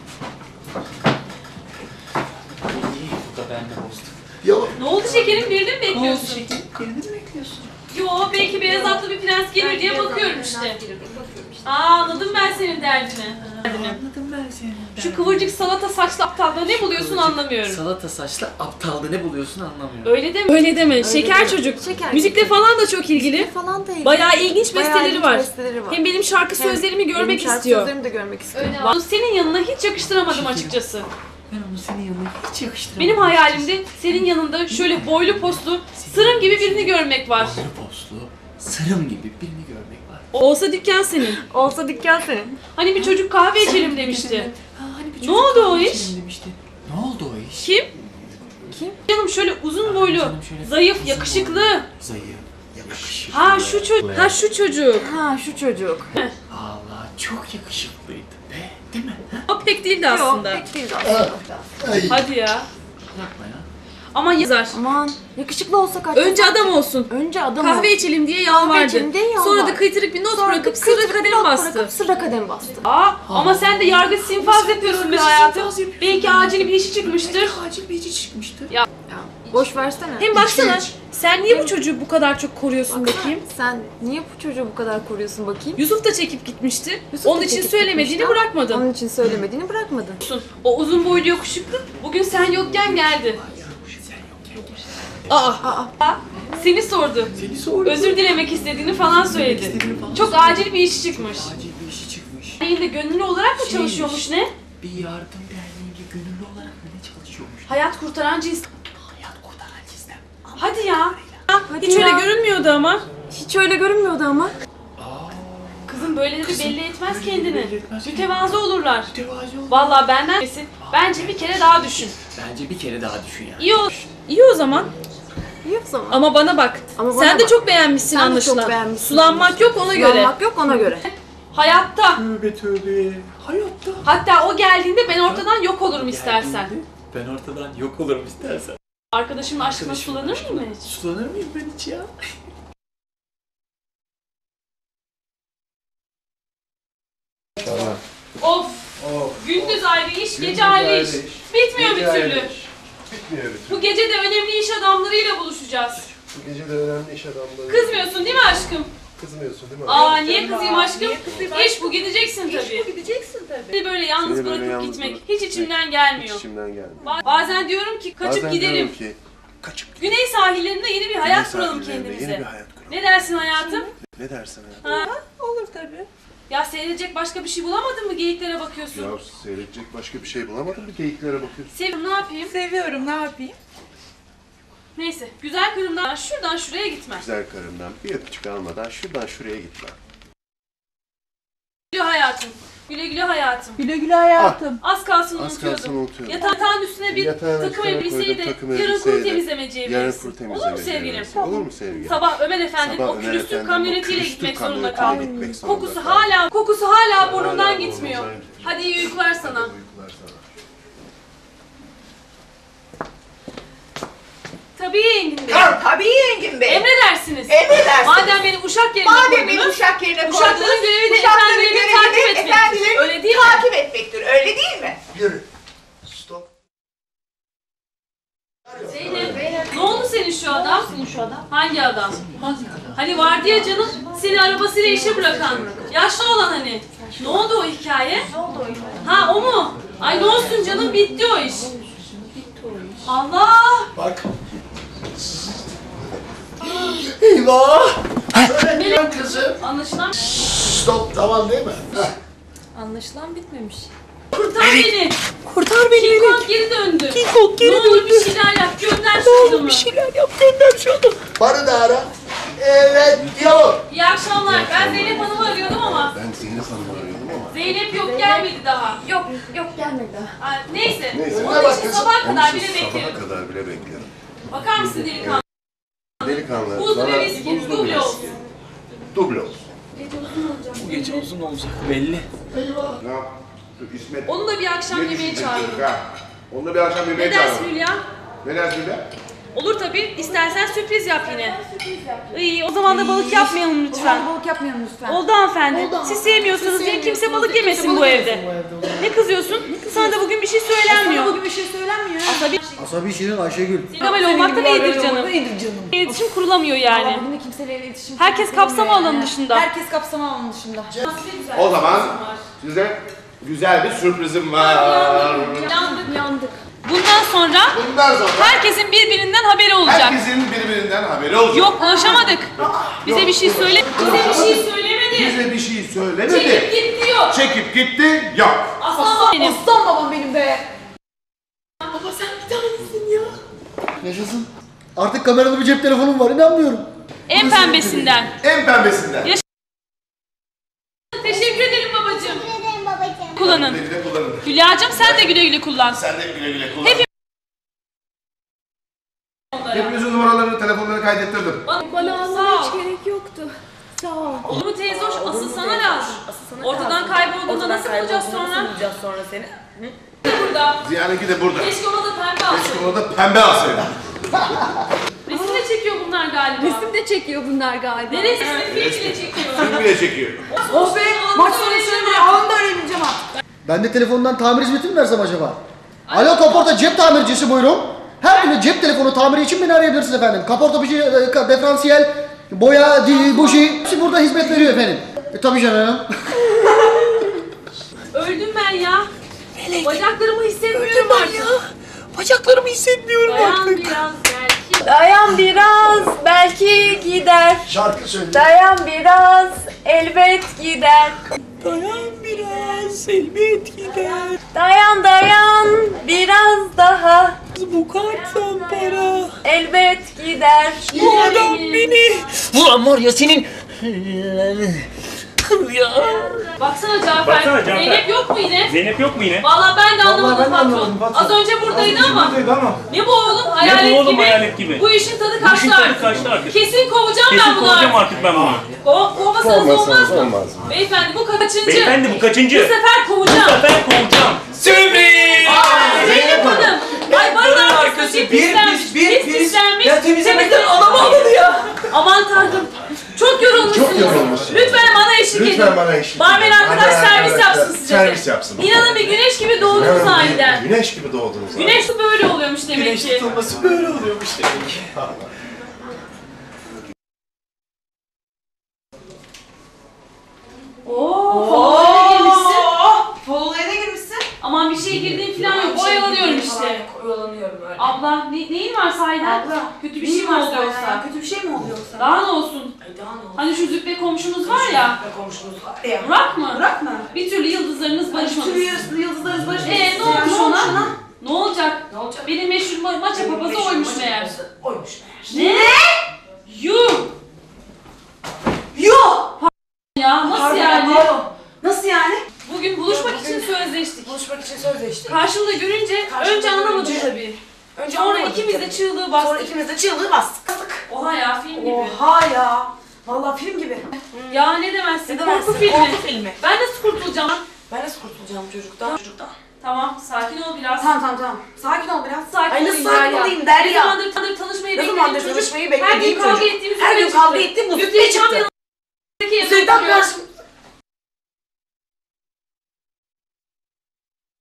Bu da bende bozdu. Ya Ne oldu şekerim? Birini mi bekliyorsun? Birini mi bekliyorsun? Yo belki beyaz atlı bir prens gelir diye bakıyorum işte. Aa anladım ben senin derdini. Anladım ben seni. Şu kıvırcık salata saçlı aptalda ne buluyorsun anlamıyorum. Salata saçlı aptalda ne buluyorsun anlamıyorum. Öyle deme. Öyle deme. Şeker deme. çocuk. Şeker Müzikle çocuk. falan da çok ilgili. Falan da ilgili. Bayağı ilginç Bayağı besteleri ilginç var. besteleri var. Hem benim şarkı Hem sözlerimi görmek benim şarkı istiyor. sözlerimi de görmek istiyor. Onu senin yanına hiç yakıştıramadım açıkçası. Ben onu senin yanına hiç yakıştıramadım. Benim hayalimde senin yanında şöyle boylu postlu, sırım gibi birini görmek var. Boylu postlu, sırım gibi birini görmek var. Olsa dükkan senin. Olsa dükkan senin. Hani bir çocuk kahve içelim demişti. Ha, hani bir Ne çocuk oldu o kahve iş? içelim demişti. Ne oldu o iş? Kim? Kim? Canım şöyle uzun boylu, Canım şöyle zayıf, uzun yakışıklı. Zayıf, yakışıklı. Ha şu çocuk. Ha şu çocuk. Ha şu çocuk. Allah çok yakışıklıydı be, değil mi? Ha? O pek değildi aslında. Yok pek değil aslında. ay. Hadi ya. Yapma ya. Ama yazar. Aman yakışıklı olsa kaç. Önce adam olsun. Önce adam Kahve olsun. içelim diye Kahve yalvardı. içelim diye yalvardı. Sonra da kıytırık bir not Sonra bırakıp da sırra kıytırık kadem not bastı. bırakıp Sırra kadem bastı. Aa, ama sen de yargı sinfaz yapıyorsun be hayatım. Belki acil bir işi çıkmıştır. Acil bir işi çıkmıştır. Ya Boş versene. hem baksana sen niye bu çocuğu bu kadar çok koruyorsun Baksana, bakayım? sen niye bu çocuğu bu kadar koruyorsun bakayım? Yusuf da çekip gitmişti. Yusuf Onun da için çekip söylemediğini gitmişti. bırakmadın. Onun için söylemediğini bırakmadın. O uzun boylu yakışıklı bugün sen yokken geldi. Aa, aa. Seni sordu. Seni sordu. Özür dilemek istediğini falan söyledi. istediğini falan Çok acil bir iş çıkmış. Acil bir işi çıkmış. Yine gönüllü olarak mı Şeymiş. çalışıyormuş ne? Bir yardım derneğinde gönüllü olarak mı ne çalışıyormuş? Hayat kurtaran cins. Hayat kurtaran sistem. Hadi ya. Hadi Hiç ya. öyle görünmüyordu ama. Hiç öyle görünmüyordu ama. Kızım böyleleri belli etmez böyleleri kendini. belli etmez Mütevazı olurlar. Mütevazi ol. Vallahi benden desin. Bence bir kere daha düşün. Bence bir kere daha düşün yani. İyi o, iyi o zaman. İyi o zaman. Ama bana bak. Ama bana Sen de bak. çok beğenmişsin Sen de anlaşılan. çok beğenmişsin Sulanmak yok ona göre. Sulanmak yok ona göre. Hayatta. Tövbe tövbe. Hayatta. Hatta o geldiğinde ben ortadan yok olurum istersen. Geldiğinde Ben ortadan yok olurum istersen. Arkadaşımın aşkına Arkadaşımın sulanır aşkına mıyım hiç? Sulanır mıyım ben hiç ya? Of. Gündüz ayrı iş, gece ayrı iş. Bitmiyor bir türlü. Bitmiyor bir Bu gece de önemli iş adamlarıyla buluşacağız. Bu gece de önemli iş adamları. Kızmıyorsun değil mi aşkım? Kızmıyorsun değil mi? Aa niye kızayım aşkım? İş bu gideceksin tabii. İş bu gideceksin tabii. Seni böyle yalnız Seni böyle bırakıp yalnız gitmek bırakıp hiç içimden gelmiyor. İçimden geldi. Ba- Bazen diyorum ki kaçıp Bazen gidelim. diyorum ki kaçıp gidelim. Güney sahillerinde yeni bir hayat Güney kuralım sahillerinde kendimize. Yeni bir hayat kuralım. Ne dersin hayatım? Ne dersin hayatım? Ha? Olur tabii. Ya seyredecek başka bir şey bulamadın mı? Geyiklere bakıyorsun. Ya seyredecek başka bir şey bulamadın mı? Geyiklere bakıyorsun. Sevim ne yapayım? Seviyorum ne yapayım? Neyse güzel kırımdan şuradan şuraya gitme. Güzel karımdan bir öpücük almadan şuradan şuraya gitme. Güle hayatım. Güle güle hayatım. Güle güle hayatım. Az kalsın Az unutuyordum. kalsın unutuyordum. Yatağın üstüne bir Yatağın takım üstüne elbiseyi koydum, de takım yarın elbiseyi kuru de temizlemeciye Yarın verirsin. kuru Olur mu temizlemeciye sevgilim? verirsin. Olur mu sevgilim? Sabah Ömer Efendi'nin Sabah o Ömer külüstür Efendi'nin o kamyonetiyle külüstür gitmek zorunda kamyonetiyle kaldım. gitmek zorunda Kokusu kaldım. hala, kokusu hala Hala burnundan burnumdan gitmiyor. gitmiyor. Hadi iyi uykular sana. Hadi uykular sana. Tabii Engin Bey. Tabii yengim be. Emredersiniz. Emredersiniz. Madem beni uşak yerine Madem koydunuz. beni uşak yerine koydunuz. Uşakların görevi Öyle değil mi? Yürü. Stop. Zeynep, ne oldu senin şu adam? Senin şu adam? Hangi adam? Hangi adam? Hani vardı ya canım, seni arabasıyla işe bırakan. Yaşlı olan hani. Ne oldu o hikaye? Ne oldu o hikaye? Ha o mu? Ay ne olsun canım, bitti o iş. Bitti o iş. Allah! Bak. Eyvah! Söyle kızım. Anlaşılan... Stop, tamam değil mi? Heh. Anlaşılan bitmemiş. Kurtar beni! Kurtar beni King Melek. Kong geri döndü. King Kong geri ne olur döndü. bir şeyler yap, gönder şu Ne olur adamı. bir şeyler yap, gönder şu adamı. Bana da ara. Evet, diyalog. İyi akşamlar, ben Zeynep Hanım'ı arıyordum ama... Ben Zeynep Hanım'ı arıyordum ama. Zeynep yok, gelmedi daha. Yok, yok gelmedi daha. Aa, neyse, Neyse. onun için sabaha Onun kadar için bile sabaha beklerim. kadar bile beklerim. Bakar mısın delikanlı? Delikanlı. Buzlu bana ve viski, buzlu duble bir olsun. viski. Duble olsun. Bu gece uzun olacak belli. Eyvah. Ne yap? Şu İsmet. Onu da bir akşam ne yemeğe düşünecek çağırdım. çocuk ha? Onu da bir akşam yemeğe Ne dersin çağıralım. Hülya? Ne dersin Hülya? Olur tabii, istersen sürpriz yap yine. İyi, o zaman da balık yapmayalım lütfen. Balık yapmayalım lütfen. Oldu hanımefendi. Siz sevmiyorsanız diye kimse balık yemesin bu evde. Ne kızıyorsun? Sana da bugün bir şey söylenmiyor. Bugün bir şey söylenmiyor. Asabi Asabi Şirin Ayşegül. Sinema olmak da iyidir canım. İyidir canım. İletişim kurulamıyor yani. Bugün de kimseyle iletişim Herkes kapsama alanı dışında. Herkes kapsama alanı dışında. O zaman size güzel bir sürprizim var. Yandık, yandık. Bundan sonra Bundan sonra herkesin birbirinden haberi olacak. herkesin birbirinden haberi olacak. Yok, ulaşamadık. Bize bir şey söyle. Bize bir şey söylemedi. Bize bir şey söylemedi. Çekip gitti yok. Çekip gitti yok. Aslan benim. Aslan babam benim be. Baba sen bir tanesin ya. Yaşasın. Artık kameralı bir cep telefonum var, inanmıyorum. En pembesinden. En pembesinden. Yaş- Teşekkür ederim babacığım. Teşekkür ederim babacığım. Kullanın. Güle güle kullanın. Hülya'cığım sen de güle güle kullan. Sen de güle güle kullan. Hepimiz- Hepinizin numaralarını, telefonlarını kaydettirdim. Bana almana hiç gerek yoktu. Sağ ol. Olur mu teyze hoş? Asıl sana lazım. Ortadan kaybolduğunda nasıl bulacağız sonra? Nasıl bulacağız sonra seni? Burada. Ziya'nınki de burada. Keşke ona da pembe alsın. Keşke ona da pembe alsaydım. Resim de çekiyor bunlar galiba. Resim de çekiyor bunlar galiba. Ne resmi? Film bile çekiyor. Film bile çekiyor. Oh be, maç sonu söyleme, anında öğreneceğim artık. Ben de telefondan tamir hizmeti mi versem acaba? Alo kaporta cep tamircisi buyurun. Her türlü cep telefonu tamiri için beni arayabilirsiniz efendim. Kaporta buji, e, diferansiyel, boya, di, buji. Hepsi burada hizmet veriyor efendim. E tabii canım. Öldüm ben ya. Bacaklarımı hissetmiyorum artık. Ya. Bacaklarımı hissetmiyorum Dayan artık. biraz belki. Dayan biraz belki gider. Şarkı söyle. Dayan biraz elbet gider. Dayan biraz elbet gider. Dayan dayan biraz daha. Bu karttan para. Elbet gider. Bu adam beni. Ulan var ya senin. Ya. Baksana Cafer. Baksana Cafer. Zeynep yok mu yine? Zeynep yok mu yine? Vallahi ben de anlamadım ben de patron. anlamadım patron. Az önce buradaydı Az önce ama. buradaydı ama. Ne bu oğlum? Hayalet Ne bu oğlum, gibi. hayalet gibi? Bu işin tadı Bu işin kaçtı tadı artık. kaçtı artık. Kesin kovacağım Kesin ben bunu kovacağım artık. artık ben bunu. Ko kovmasanız olmaz Kovmasanız mı? olmaz mı? Beyefendi bu kaçıncı? Beyefendi bu kaçıncı? Bu sefer Bu kovacağım. sefer kovacağım. Sürpriz! Aa, Zeynep Hanım. Ay barın arkası bir pislenmiş. Bir pislenmiş. Ya temizlemekten Temizle- anam ağladı ya. Aman tanrım. Çok yorulmuşsunuz. Çok yorulmuşsunuz. Lütfen bana eşlik edin. Lütfen bana eşlik edin. Barmen arkadaş Hadi servis arkadaşlar, yapsın size. servis yapsın. İnanın bir güneş gibi doğdunuz İnanın aniden. bir Güneş gibi doğdunuz. Güneş de böyle oluyormuş demek Güneş ki. tutulması böyle oluyormuş demek ki. Oo, favorile girmişsin. Favorilere ne girmişsin? Aman bir şey girdiğin falan yok. Oyalanıyorum işte. Oyalanıyorum öyle. Abla ne, neyin var sahiden? Abla, Kötü bir şey mi oldu yoksa? Kötü bir şey mi oldu yoksa? Daha ne olsun? Ay daha ne oldu? Hani şu züppe komşumuz var ya. Ve komşumuz var ya. Burak mı? Burak mı? Bir türlü yıldızlarınız Bir barışmadı. türlü yarısı yıldızlarız barışmış. Eee ne olmuş ona? Ne olacak? Ne olacak? Benim meşhur ma maça Benim papazı meşhur oymuş maça meğer. papazı Oymuş meğer. Ne? Yuh! Yok! Ya nasıl Pardon, yani? pardon. Nasıl yani? Bugün buluşmak için sözleştik. Buluşmak için sözleştik. Karşımda görünce Karşımda önce anlamadım görünce- tabii. Önce Sonra anlamadık ikimiz de tabii. çığlığı Sonra bastık. ikimiz de çığlığı bastık. Kazık. Oha ya film gibi. Oha ya. Vallahi film gibi. Ya ne demezsin? Ne demezsin? Korku filmi. Korku filmi. Ben nasıl kurtulacağım? Ben nasıl kurtulacağım çocuktan? Çocuktan. Tamam sakin ol biraz. Tamam tamam tamam. Sakin ol biraz. Sakin Ay nasıl olayım sakin Derya. olayım Ne Derya? zamandır tanır tanışmayı Ne beklediğim zamandır çocuk. tanışmayı Her gün beklediğim kavga çocuk. ettiğimiz Her gün üstüne kavga çıktı. ettiğimiz Üstüne üstüne çıktı. çıktı. Üstüne tam karşı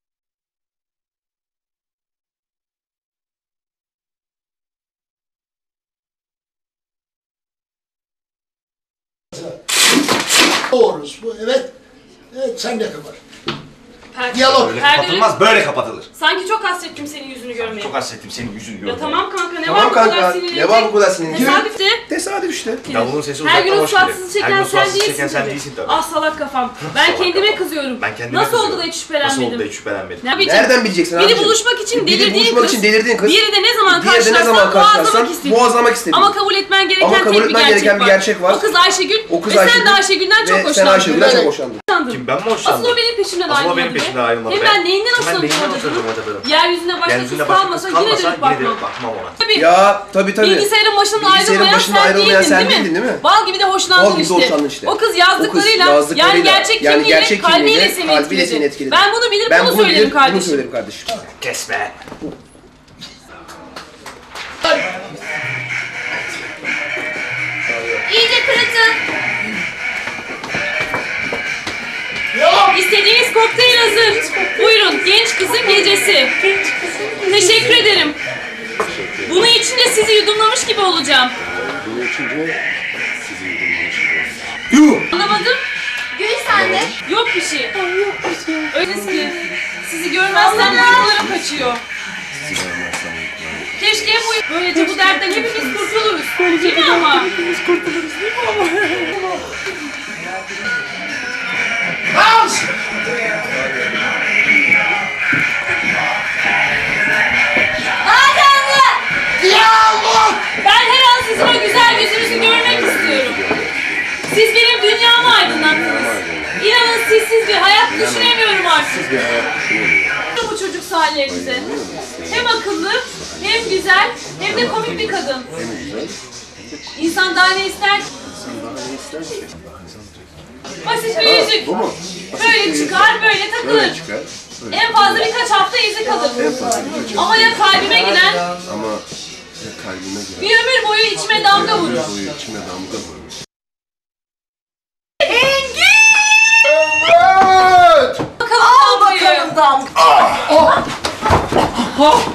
Doğrusu bu. Evet. Evet sen de kapat. Perde- Diyalog. Böyle Perdeleri- kapatılmaz, böyle kapatılır. Sanki çok hasrettim senin yüzünü görmeye. Çok hasrettim senin yüzünü görmeye. Ya tamam kanka ne Tamam var bu kadar kanka, sinirlenecek? ne var bu kadar sinirlenecek? Tesadüfte. Tesadüf işte. Davulun sesi Her gün uzaktan hoş gelir. ıslatsız Her çeken gün sen ıslatsız değilsin çeken sen tabii. değilsin tabii. Ah salak kafam. Ben Salak kendime kafam. kızıyorum. Ben kendime Nasıl kızıyorum. oldu da hiç şüphelenmedim? Nasıl oldu da hiç şüphelenmedim? Ne bileyim. Nereden bileceksin Biri abicim? buluşmak için Biri delirdiğin buluşmak kız. için delirdiğin kız. Diğeri de ne zaman Diğeri de ne karşılarsan zaman karşılarsan boğazlamak istediğin. boğazlamak istediğin. Ama kabul etmen gereken Ama kabul tek bir etmen gerçek gereken bir var. gerçek var. O kız Ayşegül O kız ve sen Ayşegül de Ayşegül'den çok Ve hoşlandın. sen Ayşegül'den çok Evet. hoşlandın. Kim ben mi hoşlandım? Asıl o benim peşimden Asıl o ayrılmadı. benim peşimden ayrılmadı. Hem be. ben neyinden Hem ben hoşlandım neyinden acaba? hoşlandım acaba? Yeryüzünde başka kız Yeryüzünde başka kalmasa kız yine kalmasa dönüp yine bakmam. dönüp bakmam ona. Tabii. Ya tabii tabii. Bilgisayarın başında Bilgisayarın ayrılmayan başında sen, ayrılmayan değildin, sen değil mi? değildin, değil mi? Bal gibi de hoşlandın Bal gibi de işte. hoşlandın işte. O kız yazdıklarıyla, O kız yazdıklarıyla, yani gerçek yani kimliğiyle, gerçek kalbiyle kimliğiyle, seni kalbiyle etkiledi. seni etkiledi. Ben bunu bilir Ben bunu, bunu söylerim bilir, bunu kardeşim. söylerim kardeşim. Kes be. İyice kırıtın. İstediğiniz kokteyl hazır. Buyurun, genç kızın gecesi. Teşekkür ederim. Bunu içince sizi yudumlamış gibi olacağım. Bunu içince sizi yudumlamış. Yuh! Anlamadım. Gül sen de. Yok bir şey. Yok bir şey. Öylesi ki sizi görmezsem uykularım kaçıyor. Sizi görmezsem uykularım. Keşke hep uy- böylece bu dertten hepimiz kurtuluruz. Değil mi ama? Hepimiz kurtuluruz değil mi ama? Dans! Diyalog! Ben her an sizin o güzel yüzünüzü görmek istiyorum. Siz benim dünyamı aydınlattınız. İnanın sizsiz bir hayat düşünemiyorum artık. Siz bir hayat düşünemiyorum. Bu çocuk hallerinize. Hem akıllı, hem güzel, hem de komik bir kadın. Hem güzel. İnsan daha ne ister? Sen daha ne ister ki? Basit bir yüzük. Bu mu? Böyle çıkar, böyle takılır. Böyle çıkar. Böyle En fazla birkaç hafta izi kalır. En fazla birkaç hafta. Ama ya kalbime giren, Ama ya kalbime girer. bir ömür boyu içime damga vurur. Ömür boyu içime damga vurur. Bakalım Al damgayı. bakalım damga. Ha!